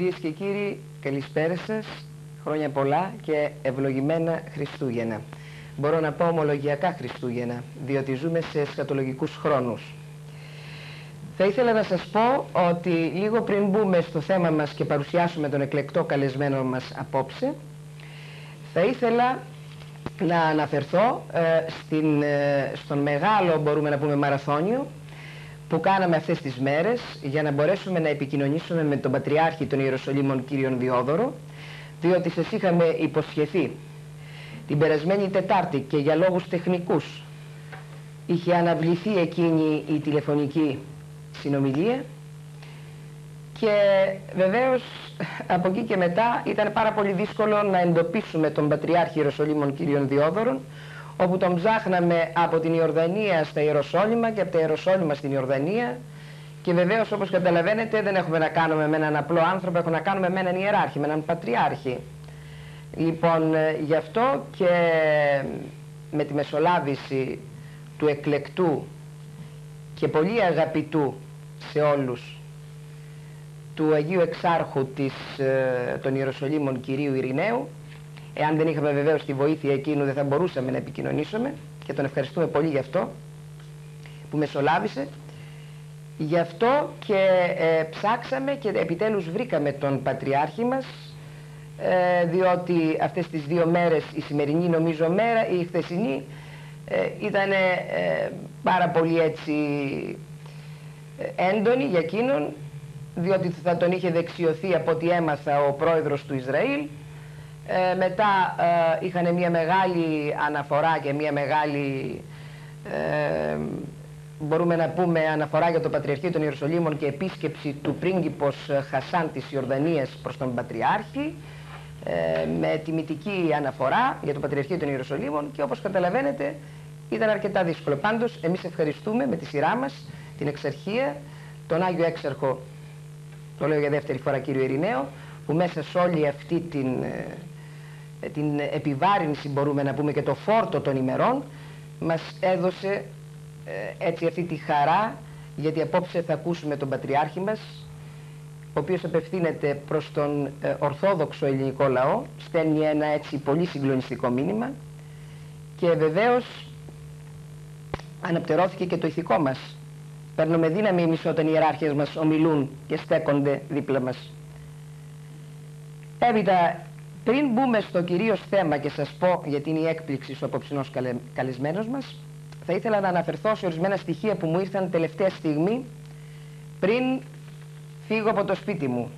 Κυρίες και κύριοι, καλησπέρα σας, χρόνια πολλά και ευλογημένα Χριστούγεννα. Μπορώ να πω ομολογιακά Χριστούγεννα, διότι ζούμε σε εσχατολογικούς χρόνους. Θα ήθελα να σας πω ότι λίγο πριν μπούμε στο θέμα μας και παρουσιάσουμε τον εκλεκτό καλεσμένο μας απόψε, θα ήθελα να αναφερθώ στον μεγάλο, μπορούμε να πούμε, μαραθώνιο που κάναμε αυτές τις μέρες για να μπορέσουμε να επικοινωνήσουμε με τον Πατριάρχη των Ιεροσολύμων κύριον Διόδωρο, διότι σας είχαμε υποσχεθεί την περασμένη Τετάρτη και για λόγους τεχνικούς είχε αναβληθεί εκείνη η τηλεφωνική συνομιλία και βεβαίως από εκεί και μετά ήταν πάρα πολύ δύσκολο να εντοπίσουμε τον Πατριάρχη Ιεροσολύμων κύριον Διόδωρον, όπου τον ψάχναμε από την Ιορδανία στα Ιεροσόλυμα και από τα Ιεροσόλυμα στην Ιορδανία, και βεβαίως, όπως καταλαβαίνετε, δεν έχουμε να κάνουμε με έναν απλό άνθρωπο, έχουμε να κάνουμε με έναν ιεράρχη, με έναν πατριάρχη. Λοιπόν, γι' αυτό και με τη μεσολάβηση του εκλεκτού και πολύ αγαπητού σε όλους του Αγίου Εξάρχου των Ιεροσολύμων κυρίου Ειρηναίου, εάν δεν είχαμε βεβαίως τη βοήθεια εκείνου δεν θα μπορούσαμε να επικοινωνήσουμε, και τον ευχαριστούμε πολύ γι' αυτό που μεσολάβησε. Γι' αυτό και ψάξαμε και επιτέλους βρήκαμε τον Πατριάρχη μας, διότι αυτές τις δύο μέρες, η σημερινή νομίζω μέρα, η χθεσινή, ήταν πάρα πολύ έτσι έντονη για εκείνον, διότι θα τον είχε δεξιωθεί από ό,τι έμαθα ο πρόεδρος του Ισραήλ. Μετά είχαν μια μεγάλη αναφορά και μια μεγάλη, μπορούμε να πούμε, αναφορά για το Πατριαρχείο των Ιεροσολύμων και επίσκεψη του πρίγκιπος Χασάν της Ιορδανίας προς τον Πατριάρχη, με τιμητική αναφορά για το Πατριαρχείο των Ιεροσολύμων, και όπως καταλαβαίνετε ήταν αρκετά δύσκολο. Πάντως εμείς ευχαριστούμε με τη σειρά μας την Εξαρχία, τον Άγιο Έξαρχο, το λέω για δεύτερη φορά, κύριο Ειρηναίο, που μέσα σε όλη αυτή την επιβάρυνση, μπορούμε να πούμε, και το φόρτο των ημερών μας έδωσε έτσι αυτή τη χαρά, γιατί απόψε θα ακούσουμε τον Πατριάρχη μας, ο οποίος απευθύνεται προς τον ορθόδοξο ελληνικό λαό, στέλνει ένα έτσι πολύ συγκλονιστικό μήνυμα, και βεβαίως αναπτερώθηκε και το ηθικό μας. Παίρνουμε δύναμη εμείς όταν οι ιεράρχες μας ομιλούν και στέκονται δίπλα μας. Έπειτα, πριν μπούμε στο κυρίως θέμα και σας πω γιατί είναι η έκπληξη ο απόψινός καλεσμένος μας, θα ήθελα να αναφερθώ σε ορισμένα στοιχεία που μου ήρθαν τελευταία στιγμή πριν φύγω από το σπίτι μου.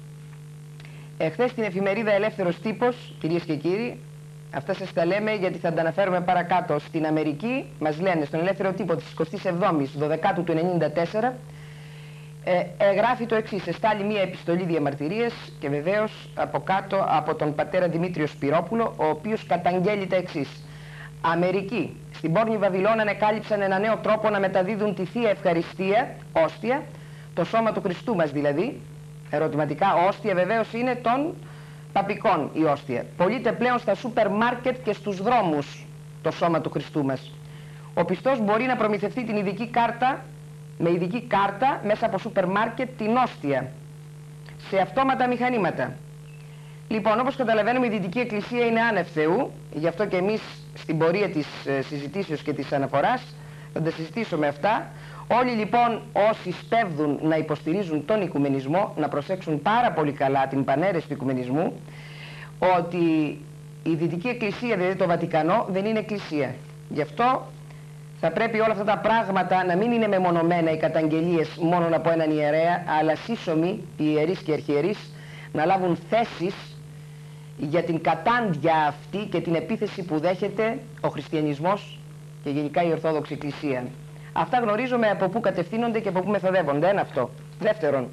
Εχθές στην εφημερίδα Ελεύθερος Τύπος, κυρίες και κύριοι, αυτά σας τα λέμε γιατί θα τα αναφέρουμε παρακάτω. Στην Αμερική μας λένε, στον Ελεύθερο Τύπο της 27ης 12ου του 1994, γράφει το εξής: εστάλει μία επιστολή διαμαρτυρίας, και βεβαίως από κάτω από τον πατέρα Δημήτριο Σπυρόπουλο, ο οποίος καταγγέλει τα εξής: Αμερική, στην πόρνη Βαβυλώνα ανεκάλυψαν ένα νέο τρόπο να μεταδίδουν τη Θεία Ευχαριστία, όστια, το σώμα του Χριστού μας δηλαδή, ερωτηματικά, όστια βεβαίως είναι των παπικών η όστια. Πωλείται πλέον στα σούπερ μάρκετ και στους δρόμους το σώμα του Χριστού μας. Ο πιστός μπορεί να προμηθευτεί την ειδική κάρτα, με ειδική κάρτα μέσα από σούπερ μάρκετ, την όστια σε αυτόματα μηχανήματα. Λοιπόν, όπως καταλαβαίνουμε, η Δυτική Εκκλησία είναι άνευ Θεού, γι' αυτό και εμείς στην πορεία της συζητήσεως και της αναφοράς θα τα συζητήσουμε αυτά. Όλοι λοιπόν όσοι σπέβδουν να υποστηρίζουν τον οικουμενισμό να προσέξουν πάρα πολύ καλά την παναίρεση του οικουμενισμού, ότι η Δυτική Εκκλησία, δηλαδή το Βατικανό, δεν είναι εκκλησία. Γι' αυτό θα πρέπει όλα αυτά τα πράγματα να μην είναι μεμονωμένα οι καταγγελίες μόνο από έναν ιερέα, αλλά σύσσωμοι οι ιερείς και αρχιερείς να λάβουν θέσεις για την κατάντια αυτή και την επίθεση που δέχεται ο χριστιανισμός και γενικά η Ορθόδοξη Εκκλησία. Αυτά γνωρίζουμε από πού κατευθύνονται και από πού μεθοδεύονται. Ένα αυτό. Δεύτερον,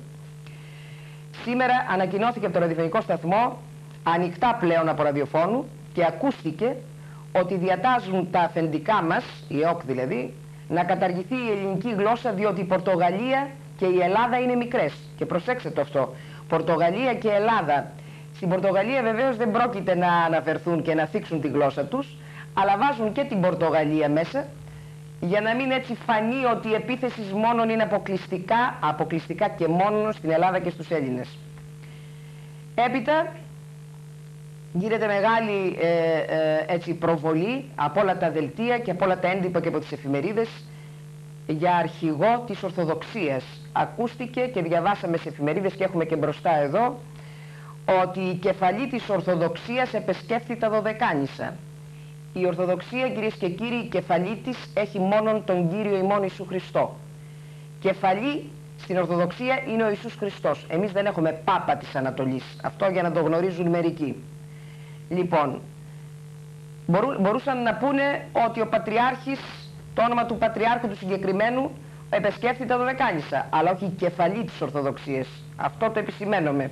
σήμερα ανακοινώθηκε από το ραδιοφωνικό σταθμό, ανοιχτά πλέον από ραδιοφώνου, και ακούστηκε ότι διατάζουν τα αφεντικά μας, η ΕΟΚ δηλαδή, να καταργηθεί η ελληνική γλώσσα, διότι η Πορτογαλία και η Ελλάδα είναι μικρές. Και προσέξτε το αυτό. Πορτογαλία και Ελλάδα. Στην Πορτογαλία βεβαίως δεν πρόκειται να αναφερθούν και να θίξουν τη γλώσσα τους, αλλά βάζουν και την Πορτογαλία μέσα, για να μην έτσι φανεί ότι η επίθεση μόνον είναι αποκλειστικά και μόνο στην Ελλάδα και στους Έλληνες. Έπειτα γίνεται μεγάλη έτσι προβολή από όλα τα δελτία και από όλα τα έντυπα και από τις εφημερίδες για αρχηγό της Ορθοδοξίας. Ακούστηκε και διαβάσαμε σε εφημερίδες και έχουμε και μπροστά εδώ ότι η κεφαλή της Ορθοδοξίας επεσκέφθη τα Δωδεκάνησα. Η Ορθοδοξία, κυρίες και κύριοι, η κεφαλή της έχει μόνον τον Κύριο ημών Ιησού Χριστό. Κεφαλή στην Ορθοδοξία είναι ο Ιησούς Χριστός. Εμείς δεν έχουμε Πάπα της Ανατολής. Αυτό για να το γνωρίζουν μερικοί. Λοιπόν, μπορούσαν να πούνε ότι ο Πατριάρχης, το όνομα του Πατριάρχου του συγκεκριμένου, επεσκέφθη τα Δωδεκάνησα, αλλά όχι η κεφαλή της Ορθοδοξίας. Αυτό το επισημαίνομαι.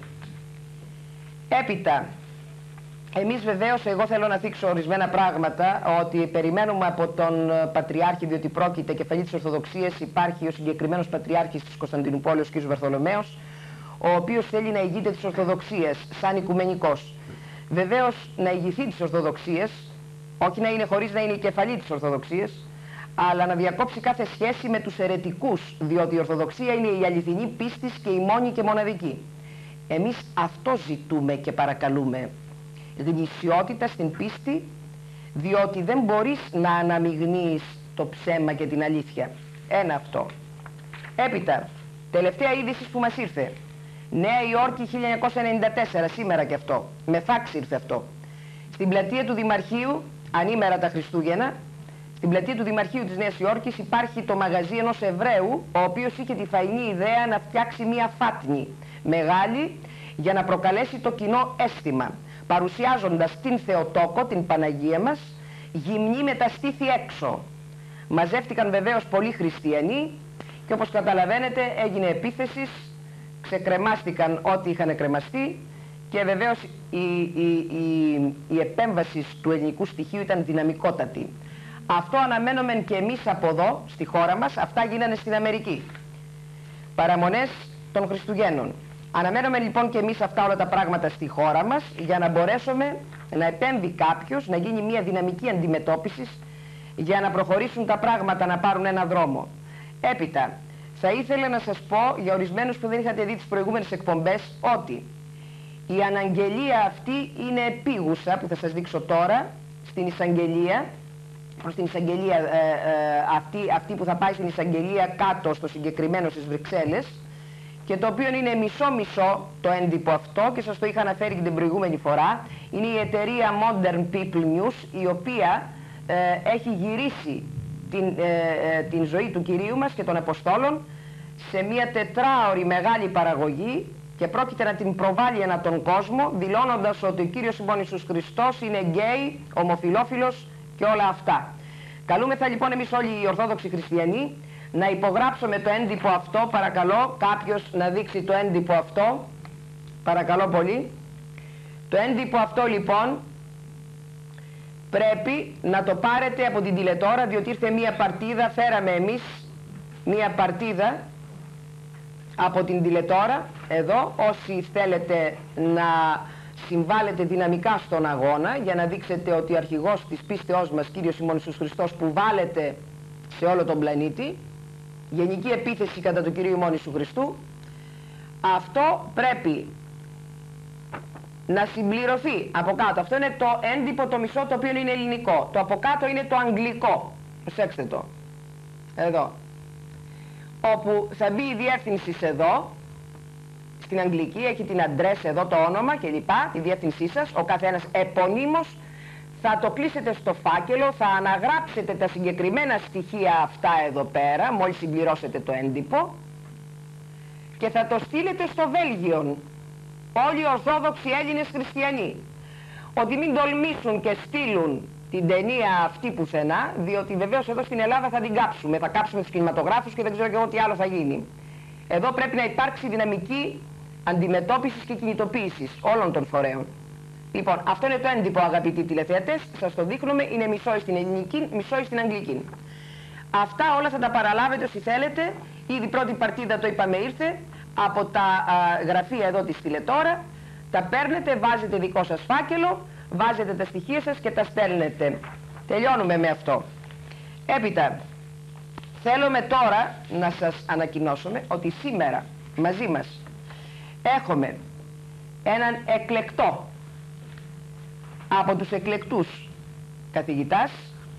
Έπειτα, εμείς βεβαίως, εγώ θέλω να θίξω ορισμένα πράγματα, ότι περιμένουμε από τον Πατριάρχη, διότι πρόκειται κεφαλή της Ορθοδοξίας, υπάρχει ο συγκεκριμένος Πατριάρχης της Κωνσταντινούπολης, ο κ. Βαρθολομαίος, ο οποίος θέλει να ηγείται της Ορθοδοξίας σαν οικουμενικός. Βεβαίως να ηγηθεί της Ορθοδοξίας, όχι να είναι χωρίς να είναι η κεφαλή της Ορθοδοξίας, αλλά να διακόψει κάθε σχέση με τους αιρετικούς, διότι η Ορθοδοξία είναι η αληθινή πίστης και η μόνη και μοναδική. Εμείς αυτό ζητούμε και παρακαλούμε. Γνησιότητα στην πίστη, διότι δεν μπορείς να αναμειγνύεις το ψέμα και την αλήθεια. Ένα αυτό. Έπειτα, τελευταία είδηση που μας ήρθε. Νέα Υόρκη 1994, σήμερα και αυτό. Με φάξ ήρθε αυτό. Στην πλατεία του Δημαρχείου, ανήμερα τα Χριστούγεννα, στην πλατεία του Δημαρχείου της Νέας Υόρκης υπάρχει το μαγαζί ενός Εβραίου, ο οποίος είχε τη φαϊνή ιδέα να φτιάξει μια φάτνη μεγάλη για να προκαλέσει το κοινό αίσθημα, παρουσιάζοντας την Θεοτόκο, την Παναγία μας, γυμνή με τα στήθη έξω. Μαζεύτηκαν βεβαίως πολλοί χριστιανοί και όπως καταλαβαίνετε έγινε επίθεση, ξεκρεμάστηκαν ό,τι είχαν κρεμαστεί και βεβαίως η επέμβαση του ελληνικού στοιχείου ήταν δυναμικότατη. Αυτό αναμένομεν και εμείς από εδώ, στη χώρα μας, αυτά γίνανε στην Αμερική. Παραμονές των Χριστουγέννων. Αναμένουμε λοιπόν και εμείς αυτά όλα τα πράγματα στη χώρα μας για να μπορέσουμε να επέμβει κάποιος, να γίνει μια δυναμική αντιμετώπιση για να προχωρήσουν τα πράγματα, να πάρουν ένα δρόμο. Έπειτα, θα ήθελα να σας πω για ορισμένους που δεν είχατε δει τις προηγούμενες εκπομπές ότι η αναγγελία αυτή είναι επίγουσα που θα σας δείξω τώρα στην εισαγγελία, προς την εισαγγελία αυτή που θα πάει στην εισαγγελία κάτω στο συγκεκριμένο στις Βρυξέλλες, και το οποίο είναι μισό-μισό το έντυπο αυτό και σας το είχα αναφέρει και την προηγούμενη φορά. Είναι η εταιρεία Modern People News, η οποία έχει γυρίσει την ζωή του Κυρίου μας και των Αποστόλων σε μια τετράωρη μεγάλη παραγωγή και πρόκειται να την προβάλλει ανά τον κόσμο, δηλώνοντας ότι ο Κύριος ημών Ιησούς Χριστός είναι γκέι, ομοφιλόφιλος και όλα αυτά. Καλούμεθα λοιπόν εμείς όλοι οι Ορθόδοξοι Χριστιανοί να υπογράψουμε το έντυπο αυτό, παρακαλώ κάποιος να δείξει το έντυπο αυτό, παρακαλώ πολύ. Το έντυπο αυτό λοιπόν πρέπει να το πάρετε από την τηλετόρα, διότι ήρθε μία παρτίδα, φέραμε εμείς μία παρτίδα από την τηλετόρα εδώ, όσοι θέλετε να συμβάλλετε δυναμικά στον αγώνα για να δείξετε ότι ο αρχηγός της πίστεώς μας, Κύριος ημών Ιησούς Χριστός, που βάλετε σε όλο τον πλανήτη, γενική επίθεση κατά του Κυρίου ημών Ιησού Χριστού, αυτό πρέπει να συμπληρωθεί από κάτω. Αυτό είναι το έντυπο το μισό, το οποίο είναι ελληνικό. Το από κάτω είναι το αγγλικό. Προσέξτε το. Εδώ. Όπου θα μπει η διεύθυνση εδώ, στην αγγλική, έχει την αντρές εδώ, το όνομα κλπ, τη διεύθυνσή σας, ο καθένας επωνύμως. Θα το κλείσετε στο φάκελο, θα αναγράψετε τα συγκεκριμένα στοιχεία αυτά εδώ πέρα, μόλις συμπληρώσετε το έντυπο, και θα το στείλετε στο Βέλγιο. Όλοι οι Ορθόδοξοι Έλληνες Χριστιανοί. Ότι μην τολμήσουν και στείλουν την ταινία αυτή πουθενά, διότι βεβαίως εδώ στην Ελλάδα θα την κάψουμε. Θα κάψουμε τους κινηματογράφους και δεν ξέρω και εγώ τι άλλο θα γίνει. Εδώ πρέπει να υπάρξει δυναμική αντιμετώπιση και κινητοποίηση όλων των φορέων. Λοιπόν, αυτό είναι το έντυπο, αγαπητοί τηλεθεατές, σας το δείχνουμε, είναι μισό στην ελληνική, μισό στην αγγλική. Αυτά όλα θα τα παραλάβετε όσοι θέλετε, ήδη πρώτη παρτίδα το είπαμε ήρθε, από τα γραφεία εδώ της τηλετόρα, τα παίρνετε, βάζετε δικό σας φάκελο, βάζετε τα στοιχεία σας και τα στέλνετε. Τελειώνουμε με αυτό. Έπειτα, θέλουμε τώρα να σας ανακοινώσουμε ότι σήμερα μαζί μας έχουμε έναν εκλεκτό, από τους εκλεκτούς καθηγητάς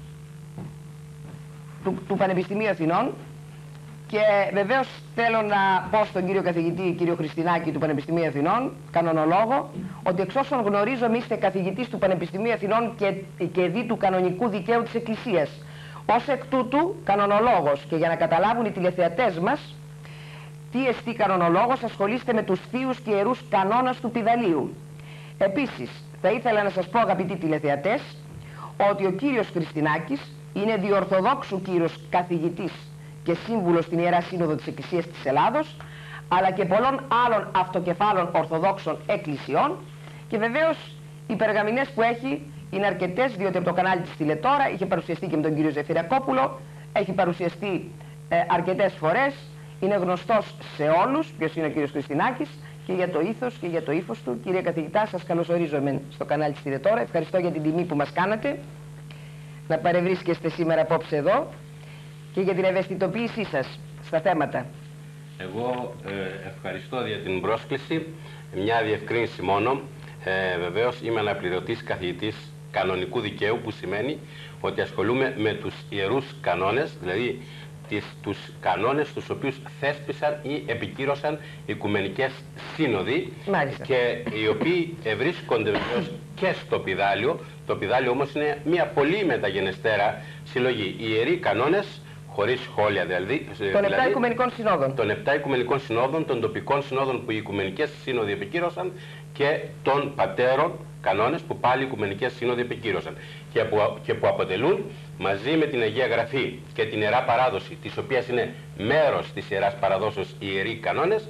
του Πανεπιστημίου Αθηνών, και βεβαίως θέλω να πω στον κύριο καθηγητή, κύριο Χριστινάκη του Πανεπιστημίου Αθηνών, κανονολόγο, ότι εξ όσων γνωρίζομαι είστε καθηγητής του Πανεπιστημίου Αθηνών και δι του κανονικού δικαίου της Εκκλησίας. Ως εκ τούτου κανονολόγος, και για να καταλάβουν οι τηλεθεατές μας τι εστί κανονολόγος, ασχολείστε με τους θείους και ιερούς κανόνας του Πηδαλίου. Επίσης θα ήθελα να σας πω, αγαπητοί τηλεθεατές, ότι ο κύριος Χριστινάκης είναι διορθοδόξου κύριος καθηγητής και σύμβουλος στην Ιερά Σύνοδο της Εκκλησίας της Ελλάδος, αλλά και πολλών άλλων αυτοκεφάλων ορθοδόξων εκκλησιών, και βεβαίως οι περγαμηνές που έχει είναι αρκετές, διότι από το κανάλι της Τηλετώρα είχε παρουσιαστεί και με τον κύριο Ζεφυρακόπουλο, έχει παρουσιαστεί αρκετές φορές, είναι γνωστός σε όλους ποιος είναι ο κύριος Χριστινάκης, και για το ήθος και για το ύφος του. Κύριε καθηγητά, σας καλωσορίζομαι στο κανάλι της Τηλετώρα. Ευχαριστώ για την τιμή που μας κάνατε να παρευρίσκεστε σήμερα απόψε εδώ και για την ευαισθητοποίησή σας στα θέματα. Εγώ ευχαριστώ για την πρόσκληση. Μια διευκρίνηση μόνο. Βεβαίως είμαι αναπληρωτής καθηγητής κανονικού δικαίου, που σημαίνει ότι ασχολούμαι με τους ιερούς κανόνες, δηλαδή τους κανόνες τους οποίους θέσπισαν ή επικύρωσαν οικουμενικές σύνοδοι. Μάλιστα. Και οι οποίοι βρίσκονται βεβαίως και στο Πηδάλιο. Το Πηδάλιο όμως είναι μια πολύ μεταγενεστέρα συλλογή. Οι ιεροί κανόνες, χωρίς σχόλια δηλαδή, των 7 Οικουμενικών Συνόδων. Των 7 Οικουμενικών Συνόδων, των τοπικών συνόδων που οι Οικουμενικές Σύνοδοι επικύρωσαν, και των πατέρων κανόνες που πάλι οι Οικουμενικές Σύνοδοι επικύρωσαν. Και που αποτελούν μαζί με την Αγία Γραφή και την Ιερά Παράδοση, της οποίας είναι μέρος της Ιεράς Παραδόσεως οι ιεροί κανόνες,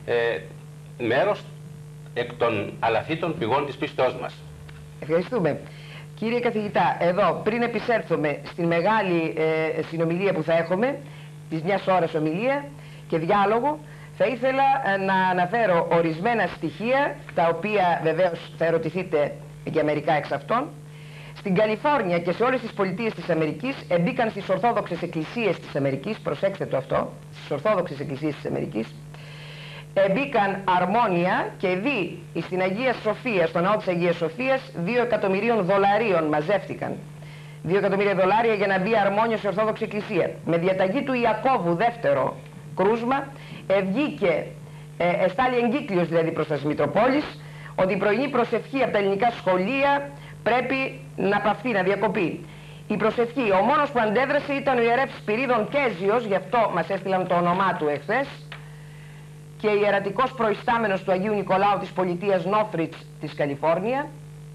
μέρος εκ των αλαθήτων πηγών της πίστεώς μας. Ευχαριστούμε. Κύριε καθηγητά, εδώ πριν επισέλθουμε στην μεγάλη συνομιλία που θα έχουμε, της μιας ώρας ομιλία και διάλογο, θα ήθελα να αναφέρω ορισμένα στοιχεία, τα οποία βεβαίως θα ερωτηθείτε για μερικά εξ αυτών. Στην Καλιφόρνια και σε όλες τις πολιτείες της Αμερικής εμπήκαν στις Ορθόδοξες Εκκλησίες της Αμερικής, προσέξτε το αυτό, στις Ορθόδοξες Εκκλησίες της Αμερικής, εμπήκαν αρμόνια και δι στην Αγία Σοφία, στον ναό της Αγίας Σοφίας, $2 εκατομμυρίων μαζεύτηκαν. $2 εκατομμύρια για να μπει αρμόνιο σε Ορθόδοξη Εκκλησία. Με διαταγή του Ιακώβου δεύτερο κρούσμα, βγήκε, εστάλει εγκύκλιος δηλαδή προς τα Μητροπόλεις, ότι η πρωινή προσευχή από τα ελληνικά σχολεία πρέπει να παυθεί, να διακοπεί. Η προσευχή, ο μόνος που αντέδρασε ήταν ο ιερεύς Σπυρίδων Κέζιος, γι' αυτό μας έστειλαν το όνομά του εχθές, και ιερατικός προϊστάμενος του Αγίου Νικολάου της πολιτείας Νόθριτς της Καλιφόρνια.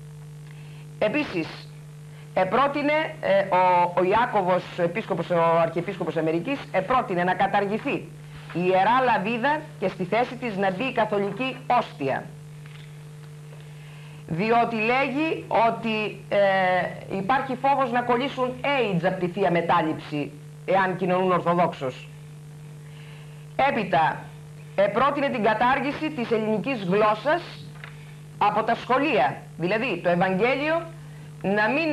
Επίσης, επρότεινε ο Ιάκωβος, ο Αρχιεπίσκοπος Αμερικής, επρότεινε να καταργηθεί η Ιερά Λαβίδα και στη θέση της να μπει η Καθολική Όστια. Διότι λέγει ότι υπάρχει φόβος να κολλήσουν AIDS από τη Θεία Μετάληψη εάν κοινωνούν Ορθοδόξως. Έπειτα πρότεινε την κατάργηση της ελληνικής γλώσσας από τα σχολεία. Δηλαδή το Ευαγγέλιο να μην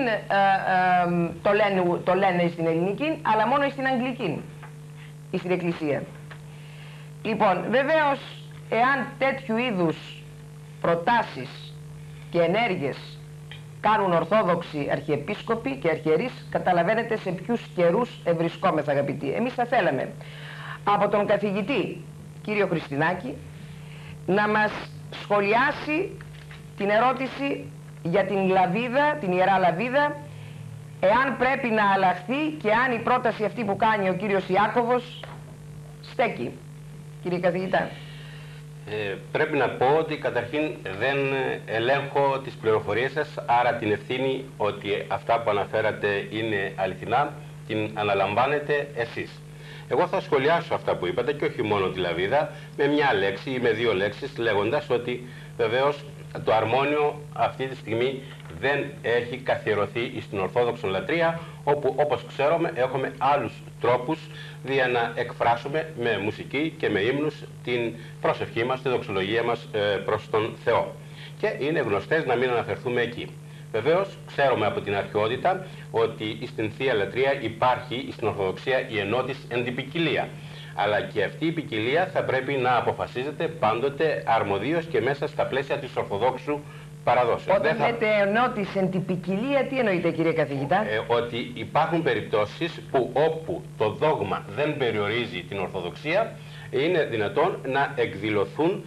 το λένε στην ελληνική, αλλά μόνο στην αγγλική ή στην Εκκλησία. Λοιπόν, βεβαίως, εάν τέτοιου είδους προτάσεις και ενέργειες κάνουν Ορθόδοξοι Αρχιεπίσκοποι και Αρχιερείς, καταλαβαίνετε σε ποιους καιρούς ευρισκόμεθα, αγαπητοί. Εμείς θα θέλαμε από τον καθηγητή κύριο Χριστινάκη να μας σχολιάσει την ερώτηση για την Λαβίδα, την Ιερά Λαβίδα, εάν πρέπει να αλλάχθει και αν η πρόταση αυτή που κάνει ο κύριος Ιάκωβος στέκει. Κύριε καθηγητά. Πρέπει να πω ότι καταρχήν δεν ελέγχω τις πληροφορίες σας, άρα την ευθύνη ότι αυτά που αναφέρατε είναι αληθινά την αναλαμβάνετε εσείς. Εγώ θα σχολιάσω αυτά που είπατε και όχι μόνο τη Λαβίδα με μια λέξη ή με δύο λέξεις, λέγοντας ότι βεβαίως το αρμόνιο αυτή τη στιγμή δεν έχει καθιερωθεί στην Ορθόδοξη λατρεία, όπου όπως ξέρουμε έχουμε άλλους τρόπους για να εκφράσουμε με μουσική και με ύμνους την προσευχή μας, τη δοξολογία μας προς τον Θεό. Και είναι γνωστές να μην αναφερθούμε εκεί. Βεβαίως ξέρουμε από την αρχαιότητα ότι στην Θεία Λατρεία υπάρχει στην Ορθοδοξία η ενότης εν την ποικιλία. Αλλά και αυτή η ποικιλία θα πρέπει να αποφασίζεται πάντοτε αρμοδίως και μέσα στα πλαίσια της Ορθοδόξου παραδόσεως. Όταν λέτε ενότης εν την ποικιλία, τι εννοείτε, κύριε καθηγητά? Ότι υπάρχουν περιπτώσεις που όπου το δόγμα δεν περιορίζει την Ορθοδοξία, είναι δυνατόν να εκδηλωθούν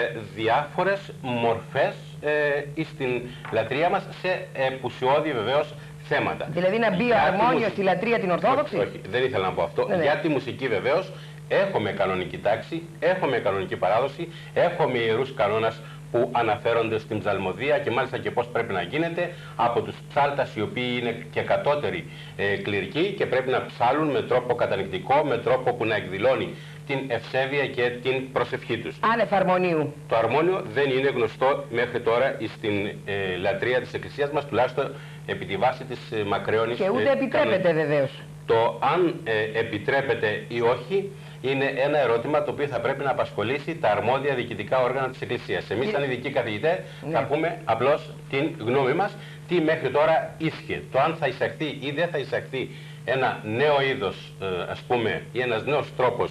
διάφορες μορφές στην λατρεία μας σε επουσιώδη βεβαίως θέματα. Δηλαδή να μπει ο αρμόνιος στη λατρεία την Ορθόδοξη? Όχι, δεν ήθελα να πω αυτό. Ναι. Για τη μουσική βεβαίως έχουμε κανονική τάξη, έχουμε κανονική παράδοση, έχουμε ιερούς κανόνας που αναφέρονται στην ψαλμοδία και μάλιστα και πώς πρέπει να γίνεται από τους ψάλτας, οι οποίοι είναι και κατώτεροι κληρικοί και πρέπει να ψάλουν με τρόπο κατανοητικό, με τρόπο που να εκδηλώνει την ευσέβεια και την προσευχή τους. Άνευ αρμονίου. Το αρμόνιο δεν είναι γνωστό μέχρι τώρα στην λατρεία της Εκκλησίας μας, τουλάχιστον επί τη βάση της μακραίωνης. Και ούτε επιτρέπεται βεβαίως. Το αν επιτρέπεται ή όχι είναι ένα ερώτημα το οποίο θα πρέπει να απασχολήσει τα αρμόδια διοικητικά όργανα της Εκκλησίας. Εμείς σαν ειδικοί καθηγητές θα πούμε απλώς την γνώμη μας, τι μέχρι τώρα ίσχυε. Το αν θα εισαχθεί ή δεν θα εισαχθεί ένα νέο είδος, ας πούμε, ή ένας νέος τρόπος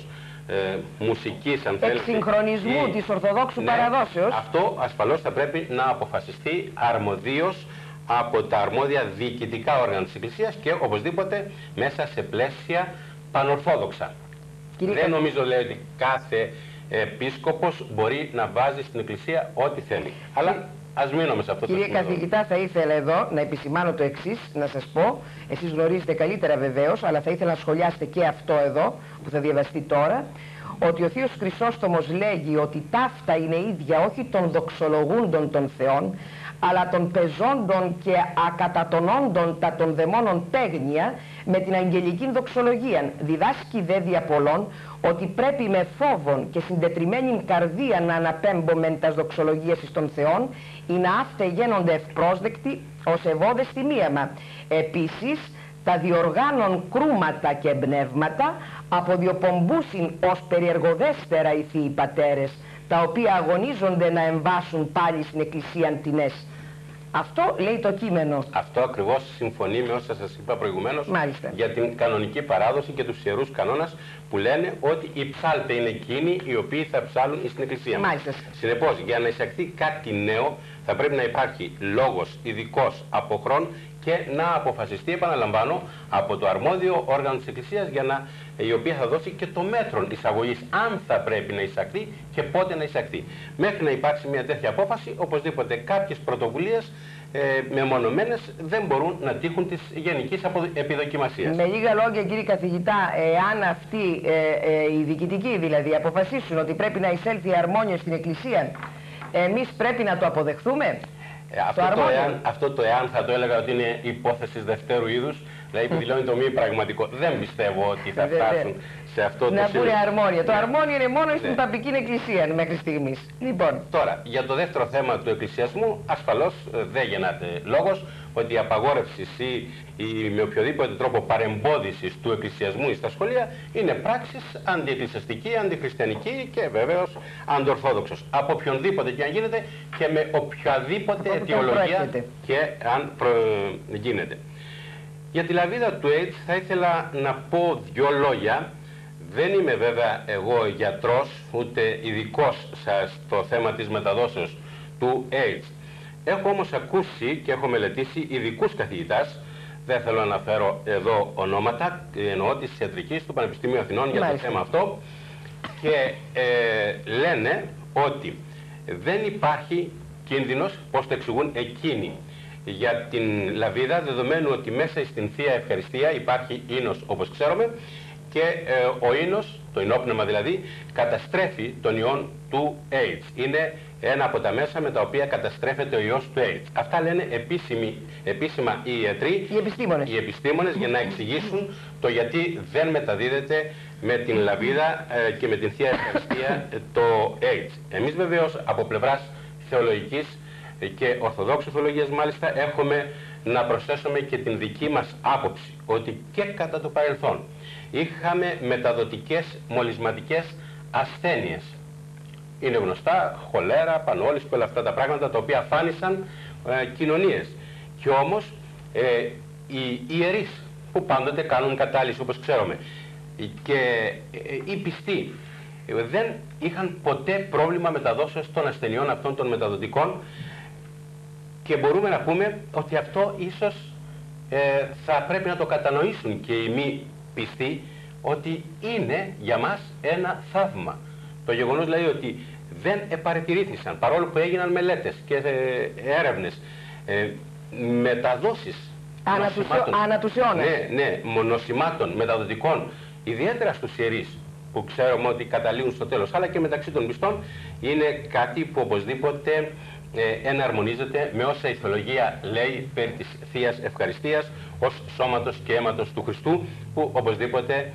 μουσικής, αν θέλετε, εξυγχρονισμού της Ορθοδόξου παραδόσεως. Αυτό ασφαλώς θα πρέπει να αποφασιστεί αρμοδίως από τα αρμόδια διοικητικά όργανα της Εκκλησίας και οπωσδήποτε μέσα σε πλαίσια πανορθόδοξα. Δεν νομίζω, λέει, ότι κάθε επίσκοπος μπορεί να βάζει στην Εκκλησία ό,τι θέλει. Αλλά ας μείνουμε σε αυτό το σημείο. Κύριε καθηγητά, θα ήθελα εδώ να επισημάνω το εξής, να σας πω, εσείς γνωρίζετε καλύτερα βεβαίως, αλλά θα ήθελα να σχολιάσετε και αυτό εδώ που θα διαβαστεί τώρα, ότι ο Θείος Χρυσόστομος λέγει ότι ταύτα είναι ίδια όχι των δοξολογούντων των θεών, αλλά των πεζόντων και ακατατονόντων τα των δαιμόνων παίγνια με την αγγελική δοξολογία. Διδάσκει δε δια πολλών ότι πρέπει με φόβον και συντετριμένη καρδία να αναπέμπομεν τας δοξολογίες εις των θεών, ή να αύτε γένονται ευπρόσδεκτοι ως ευώδες τιμίαμα. Επίσης, τα διοργάνων κρούματα και πνεύματα αποδιοπομπούσιν ως περιεργοδέστερα οι θείοι πατέρες, τα οποία αγωνίζονται να εμβάσουν πάλι στην Εκκλησία τινές. Αυτό λέει το κείμενο. Αυτό ακριβώς συμφωνεί με όσα σας είπα προηγουμένως. Μάλιστα. Για την κανονική παράδοση και τους ιερούς κανόνας που λένε ότι οι ψάλτες είναι εκείνοι οι οποίοι θα ψάλουν στην Εκκλησία μας. Μάλιστα. Συνεπώς, για να εισαχθεί κάτι νέο θα πρέπει να υπάρχει λόγος ειδικός από χρόν και να αποφασιστεί, επαναλαμβάνω, από το αρμόδιο όργανο της Εκκλησίας, η οποία θα δώσει και το μέτρο εισαγωγής, αν θα πρέπει να εισαχθεί και πότε να εισαχθεί. Μέχρι να υπάρξει μια τέτοια απόφαση, οπωσδήποτε κάποιες πρωτοβουλίες μεμονωμένες δεν μπορούν να τύχουν της γενικής επιδοκιμασίας. Με λίγα λόγια, κύριε καθηγητά, εάν αυτοί οι διοικητικοί δηλαδή αποφασίσουν ότι πρέπει να εισέλθει αρμόνιο στην Εκκλησία, εμείς πρέπει να το αποδεχθούμε? Αυτό το εάν θα το έλεγα ότι είναι υπόθεση δευτέρου είδους, δηλαδή επιδηλώνει το μη πραγματικό. Δεν πιστεύω ότι θα φτάσουν σε αυτό το σημείο. Να πούνε αρμόνια. Το αρμόνιο είναι μόνο στην παπική εκκλησία μέχρι στιγμής. Λοιπόν. Τώρα, για το δεύτερο θέμα του εκκλησιασμού, ασφαλώς δεν γεννάται λόγος ότι η απαγόρευση ή με οποιοδήποτε τρόπο παρεμπόδισης του εκκλησιασμού στα σχολεία είναι πράξεις αντιεκκλησιαστική, αντιχριστιανική και βεβαίως αντορθόδοξος. Από οποιονδήποτε και αν γίνεται και με οποιαδήποτε αιτιολογία και αν γίνεται. Για τη λαβίδα του AIDS θα ήθελα να πω δύο λόγια. Δεν είμαι βέβαια εγώ γιατρός, ούτε ειδικός στο θέμα της μεταδόσεως του AIDS. Έχω όμως ακούσει και έχω μελετήσει ειδικούς καθηγητάς, δεν θέλω να αναφέρω εδώ ονόματα, εννοώ της ιατρικής του Πανεπιστημίου Αθηνών για το θέμα αυτό, και λένε ότι δεν υπάρχει κίνδυνος, πώς το εξηγούν εκείνοι, για την λαβίδα, δεδομένου ότι μέσα στην Θεία Ευχαριστία υπάρχει ίνος, όπως ξέρουμε, και ο ίνος, το ινόπνευμα δηλαδή, καταστρέφει τον ιόν του AIDS. Είναι ένα από τα μέσα με τα οποία καταστρέφεται ο ιός του AIDS. Αυτά λένε επίσημα οι ιατροί, οι επιστήμονες, για να εξηγήσουν το γιατί δεν μεταδίδεται με την λαβίδα και με την Θεία Ευχαριστία το AIDS. Εμείς βεβαίως από πλευράς θεολογικής και ορθοδόξου θεολογίας μάλιστα έχουμε να προσθέσουμε και την δική μας άποψη, ότι και κατά το παρελθόν είχαμε μεταδοτικές μολυσματικές ασθένειες. Είναι γνωστά, χολέρα, πανόλης και όλα αυτά τα πράγματα τα οποία φάνησαν κοινωνίες. Και όμως οι ιερείς που πάντοτε κάνουν κατάλυση, όπως ξέρουμε, και οι πιστοί δεν είχαν ποτέ πρόβλημα μεταδόσεως των ασθενειών αυτών των μεταδοτικών, και μπορούμε να πούμε ότι αυτό ίσως θα πρέπει να το κατανοήσουν και οι μη πιστοί, ότι είναι για μας ένα θαύμα. Το γεγονός δηλαδή ότι δεν επαρετηρήθησαν, παρόλο που έγιναν μελέτες και έρευνες, μεταδόσεις ανά τους αιώνας. Ναι, μονοσημάτων μεταδοτικών, ιδιαίτερα στους ιερείς, που ξέρουμε ότι καταλήγουν στο τέλος, αλλά και μεταξύ των πιστών, είναι κάτι που οπωσδήποτε εναρμονίζεται με όσα η θεολογία λέει περί της Θείας Ευχαριστίας ως σώματος και αίματος του Χριστού, που οπωσδήποτε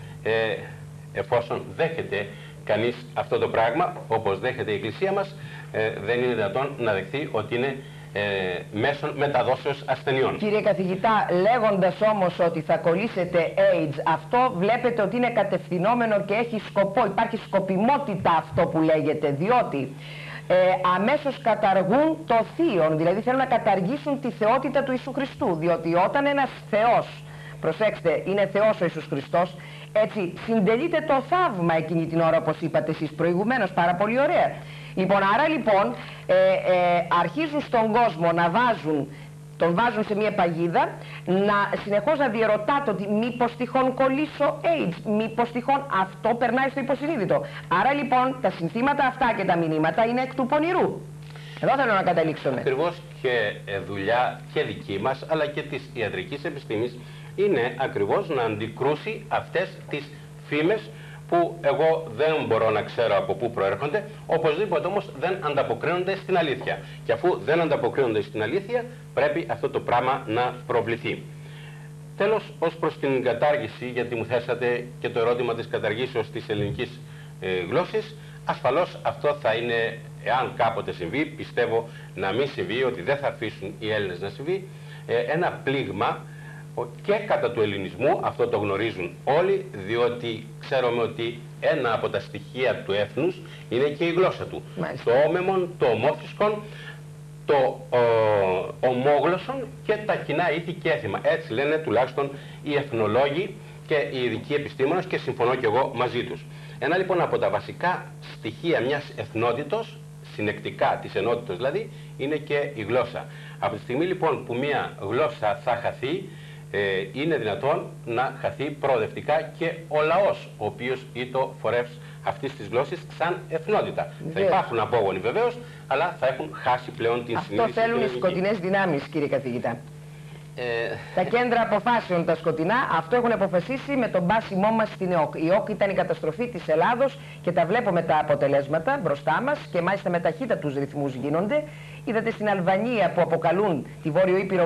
εφόσον δέχεται κανείς αυτό το πράγμα, όπως δέχεται η Εκκλησία μας, δεν είναι δυνατόν να δεχθεί ότι είναι μέσων μεταδόσεως ασθενειών. Κύριε καθηγητά, λέγοντας όμως ότι θα κολλήσετε AIDS, αυτό βλέπετε ότι είναι κατευθυνόμενο και έχει σκοπό, υπάρχει σκοπιμότητα αυτό που λέγεται, διότι αμέσως καταργούν το θείον, δηλαδή θέλουν να καταργήσουν τη θεότητα του Ιησού Χριστού, διότι όταν ένας Θεός, προσέξτε, είναι Θεός ο Ιησούς Χριστός, έτσι συντελείται το θαύμα εκείνη την ώρα, όπως είπατε εσείς προηγουμένως, πάρα πολύ ωραία. Λοιπόν, άρα λοιπόν αρχίζουν στον κόσμο να τον βάζουν σε μια παγίδα, συνεχώς να διερωτάται ότι μήπως τυχόν κολλήσω AIDS, μήπως τυχόν αυτό περνάει στο υποσυνείδητο. Άρα λοιπόν τα συνθήματα αυτά και τα μηνύματα είναι εκ του πονηρού. Εδώ θέλω να καταλήξουμε. Ακριβώς, και δουλειά και δική μας, αλλά και της ιατρικής επιστήμης, είναι ακριβώς να αντικρούσει αυτές τις φήμες που εγώ δεν μπορώ να ξέρω από πού προέρχονται, οπωσδήποτε όμως δεν ανταποκρίνονται στην αλήθεια. Και αφού δεν ανταποκρίνονται στην αλήθεια, πρέπει αυτό το πράγμα να προβληθεί. Τέλος, ως προς την κατάργηση, γιατί μου θέσατε και το ερώτημα της καταργήσεως της ελληνικής γλώσσης, ασφαλώς αυτό θα είναι, εάν κάποτε συμβεί, πιστεύω να μην συμβεί, ότι δεν θα αφήσουν οι Έλληνες να συμβεί, ένα πλήγμα και κατά του ελληνισμού. Αυτό το γνωρίζουν όλοι, διότι ξέρουμε ότι ένα από τα στοιχεία του έθνους είναι και η γλώσσα του. Μάλιστα. Το όμεμον, το ομόφυσκον, το ομόγλωσσον και τα κοινά ήθη και έθιμα. Έτσι λένε τουλάχιστον οι εθνολόγοι και οι ειδικοί επιστήμονες, και συμφωνώ και εγώ μαζί τους. Ένα λοιπόν από τα βασικά στοιχεία μιας εθνότητος, συνεκτικά της ενότητος δηλαδή, είναι και η γλώσσα. Από τη στιγμή λοιπόν που μια γλώσσα θα χαθεί, είναι δυνατόν να χαθεί προοδευτικά και ο λαός, ο οποίος ήτο φορεύς αυτής της γλώσσης σαν εθνότητα. Θα υπάρχουν απόγονοι βεβαίως, αλλά θα έχουν χάσει πλέον την συνείδηση. Αυτό θέλουν οι σκοτεινές δυνάμεις, κύριε καθηγητά. Τα κέντρα αποφάσεων τα σκοτεινά, αυτό έχουν αποφασίσει με τον πάσιμό μας στην ΕΟΚ. Η ΕΟΚ ήταν η καταστροφή της Ελλάδος και τα βλέπουμε τα αποτελέσματα μπροστά μας, και μάλιστα με ταχύτατους ρυθμούς γίνονται. Είδατε στην Αλβανία που αποκαλούν τη Βόρειο Ήπειρο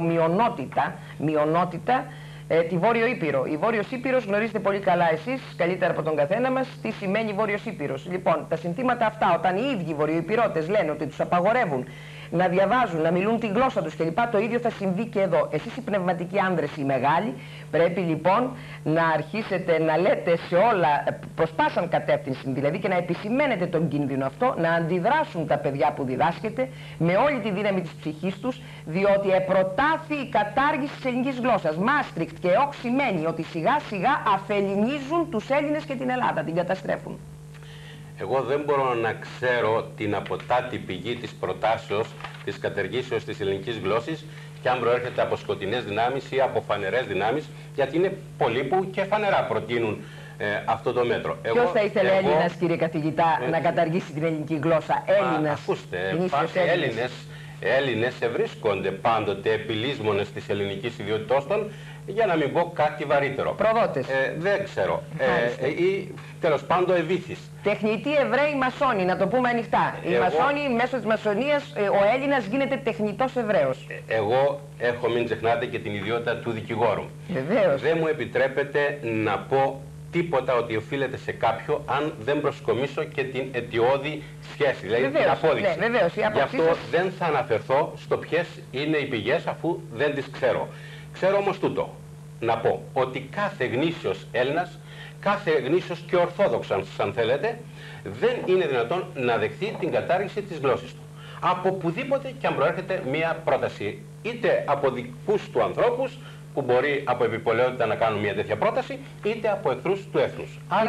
μειονότητα, τη Βόρειο Ήπειρο. Η Βόρειος Ήπειρος γνωρίζετε πολύ καλά εσείς, καλύτερα από τον καθένα μας, τι σημαίνει Βόρειος Ήπειρος. Λοιπόν, τα συνθήματα αυτά, όταν οι ίδιοι Βορειοϊπειρώτες λένε ότι τους απαγορεύουν να διαβάζουν, να μιλούν τη γλώσσα τους κλπ., το ίδιο θα συμβεί και εδώ. Εσείς οι πνευματικοί άνδρες, οι μεγάλοι, πρέπει λοιπόν να αρχίσετε να λέτε σε όλα, προς πάσαν κατεύθυνση δηλαδή, και να επισημαίνετε τον κίνδυνο αυτό, να αντιδράσουν τα παιδιά που διδάσκετε με όλη τη δύναμη της ψυχής τους, διότι επροτάθη η κατάργηση της ελληνικής γλώσσας. Μάστριχτ και ΕΟΚ σημαίνει ότι σιγά σιγά αφελληνίζουν τους Έλληνες και την Ελλάδα, την καταστρέφουν. Εγώ δεν μπορώ να ξέρω την αποτάτη πηγή της προτάσεως της καταργήσεως της ελληνικής γλώσσης, και αν προέρχεται από σκοτεινές δυνάμεις ή από φανερές δυνάμεις, γιατί είναι πολλοί που και φανερά προτείνουν αυτό το μέτρο. Ποιος θα ήθελε Έλληνας, κύριε καθηγητά, να καταργήσει την ελληνική γλώσσα? Έλληνας. Ακούστε, Έλληνες ευρίσκονται πάντοτε επιλύσμονες της ελληνικής ιδιότητός των, για να μην πω κάτι βαρύτερο. Προδότες. Δεν ξέρω. Ή τέλος πάντων ευήθης. Τεχνητοί Εβραίοι μασόνοι, να το πούμε ανοιχτά. Οι μασόνοι, μέσω της μασονίας, ο Έλληνας γίνεται τεχνητός Εβραίος. Εγώ έχω, μην ξεχνάτε, και την ιδιότητα του δικηγόρου. Βεβαίως. Δεν μου επιτρέπεται να πω τίποτα ότι οφείλεται σε κάποιο, αν δεν προσκομίσω και την αιτιώδη σχέση, δηλαδή την απόδειξη. Ναι, βεβαίως, Γι' αυτό δεν θα αναφερθώ στο ποιες είναι οι πηγές, αφού δεν τις ξέρω. Ξέρω όμως τούτο, να πω ότι κάθε γνήσιος Έλληνας, κάθε γνήσιος και ορθόδοξος αν θέλετε, δεν είναι δυνατόν να δεχθεί την κατάργηση της γλώσσης του. Από πουδήποτε και αν προέρχεται μία πρόταση, είτε από δικούς του ανθρώπους, που μπορεί από επιπολαιότητα να κάνουν μια τέτοια πρόταση, είτε από εχθρούς του έθνους. Άρα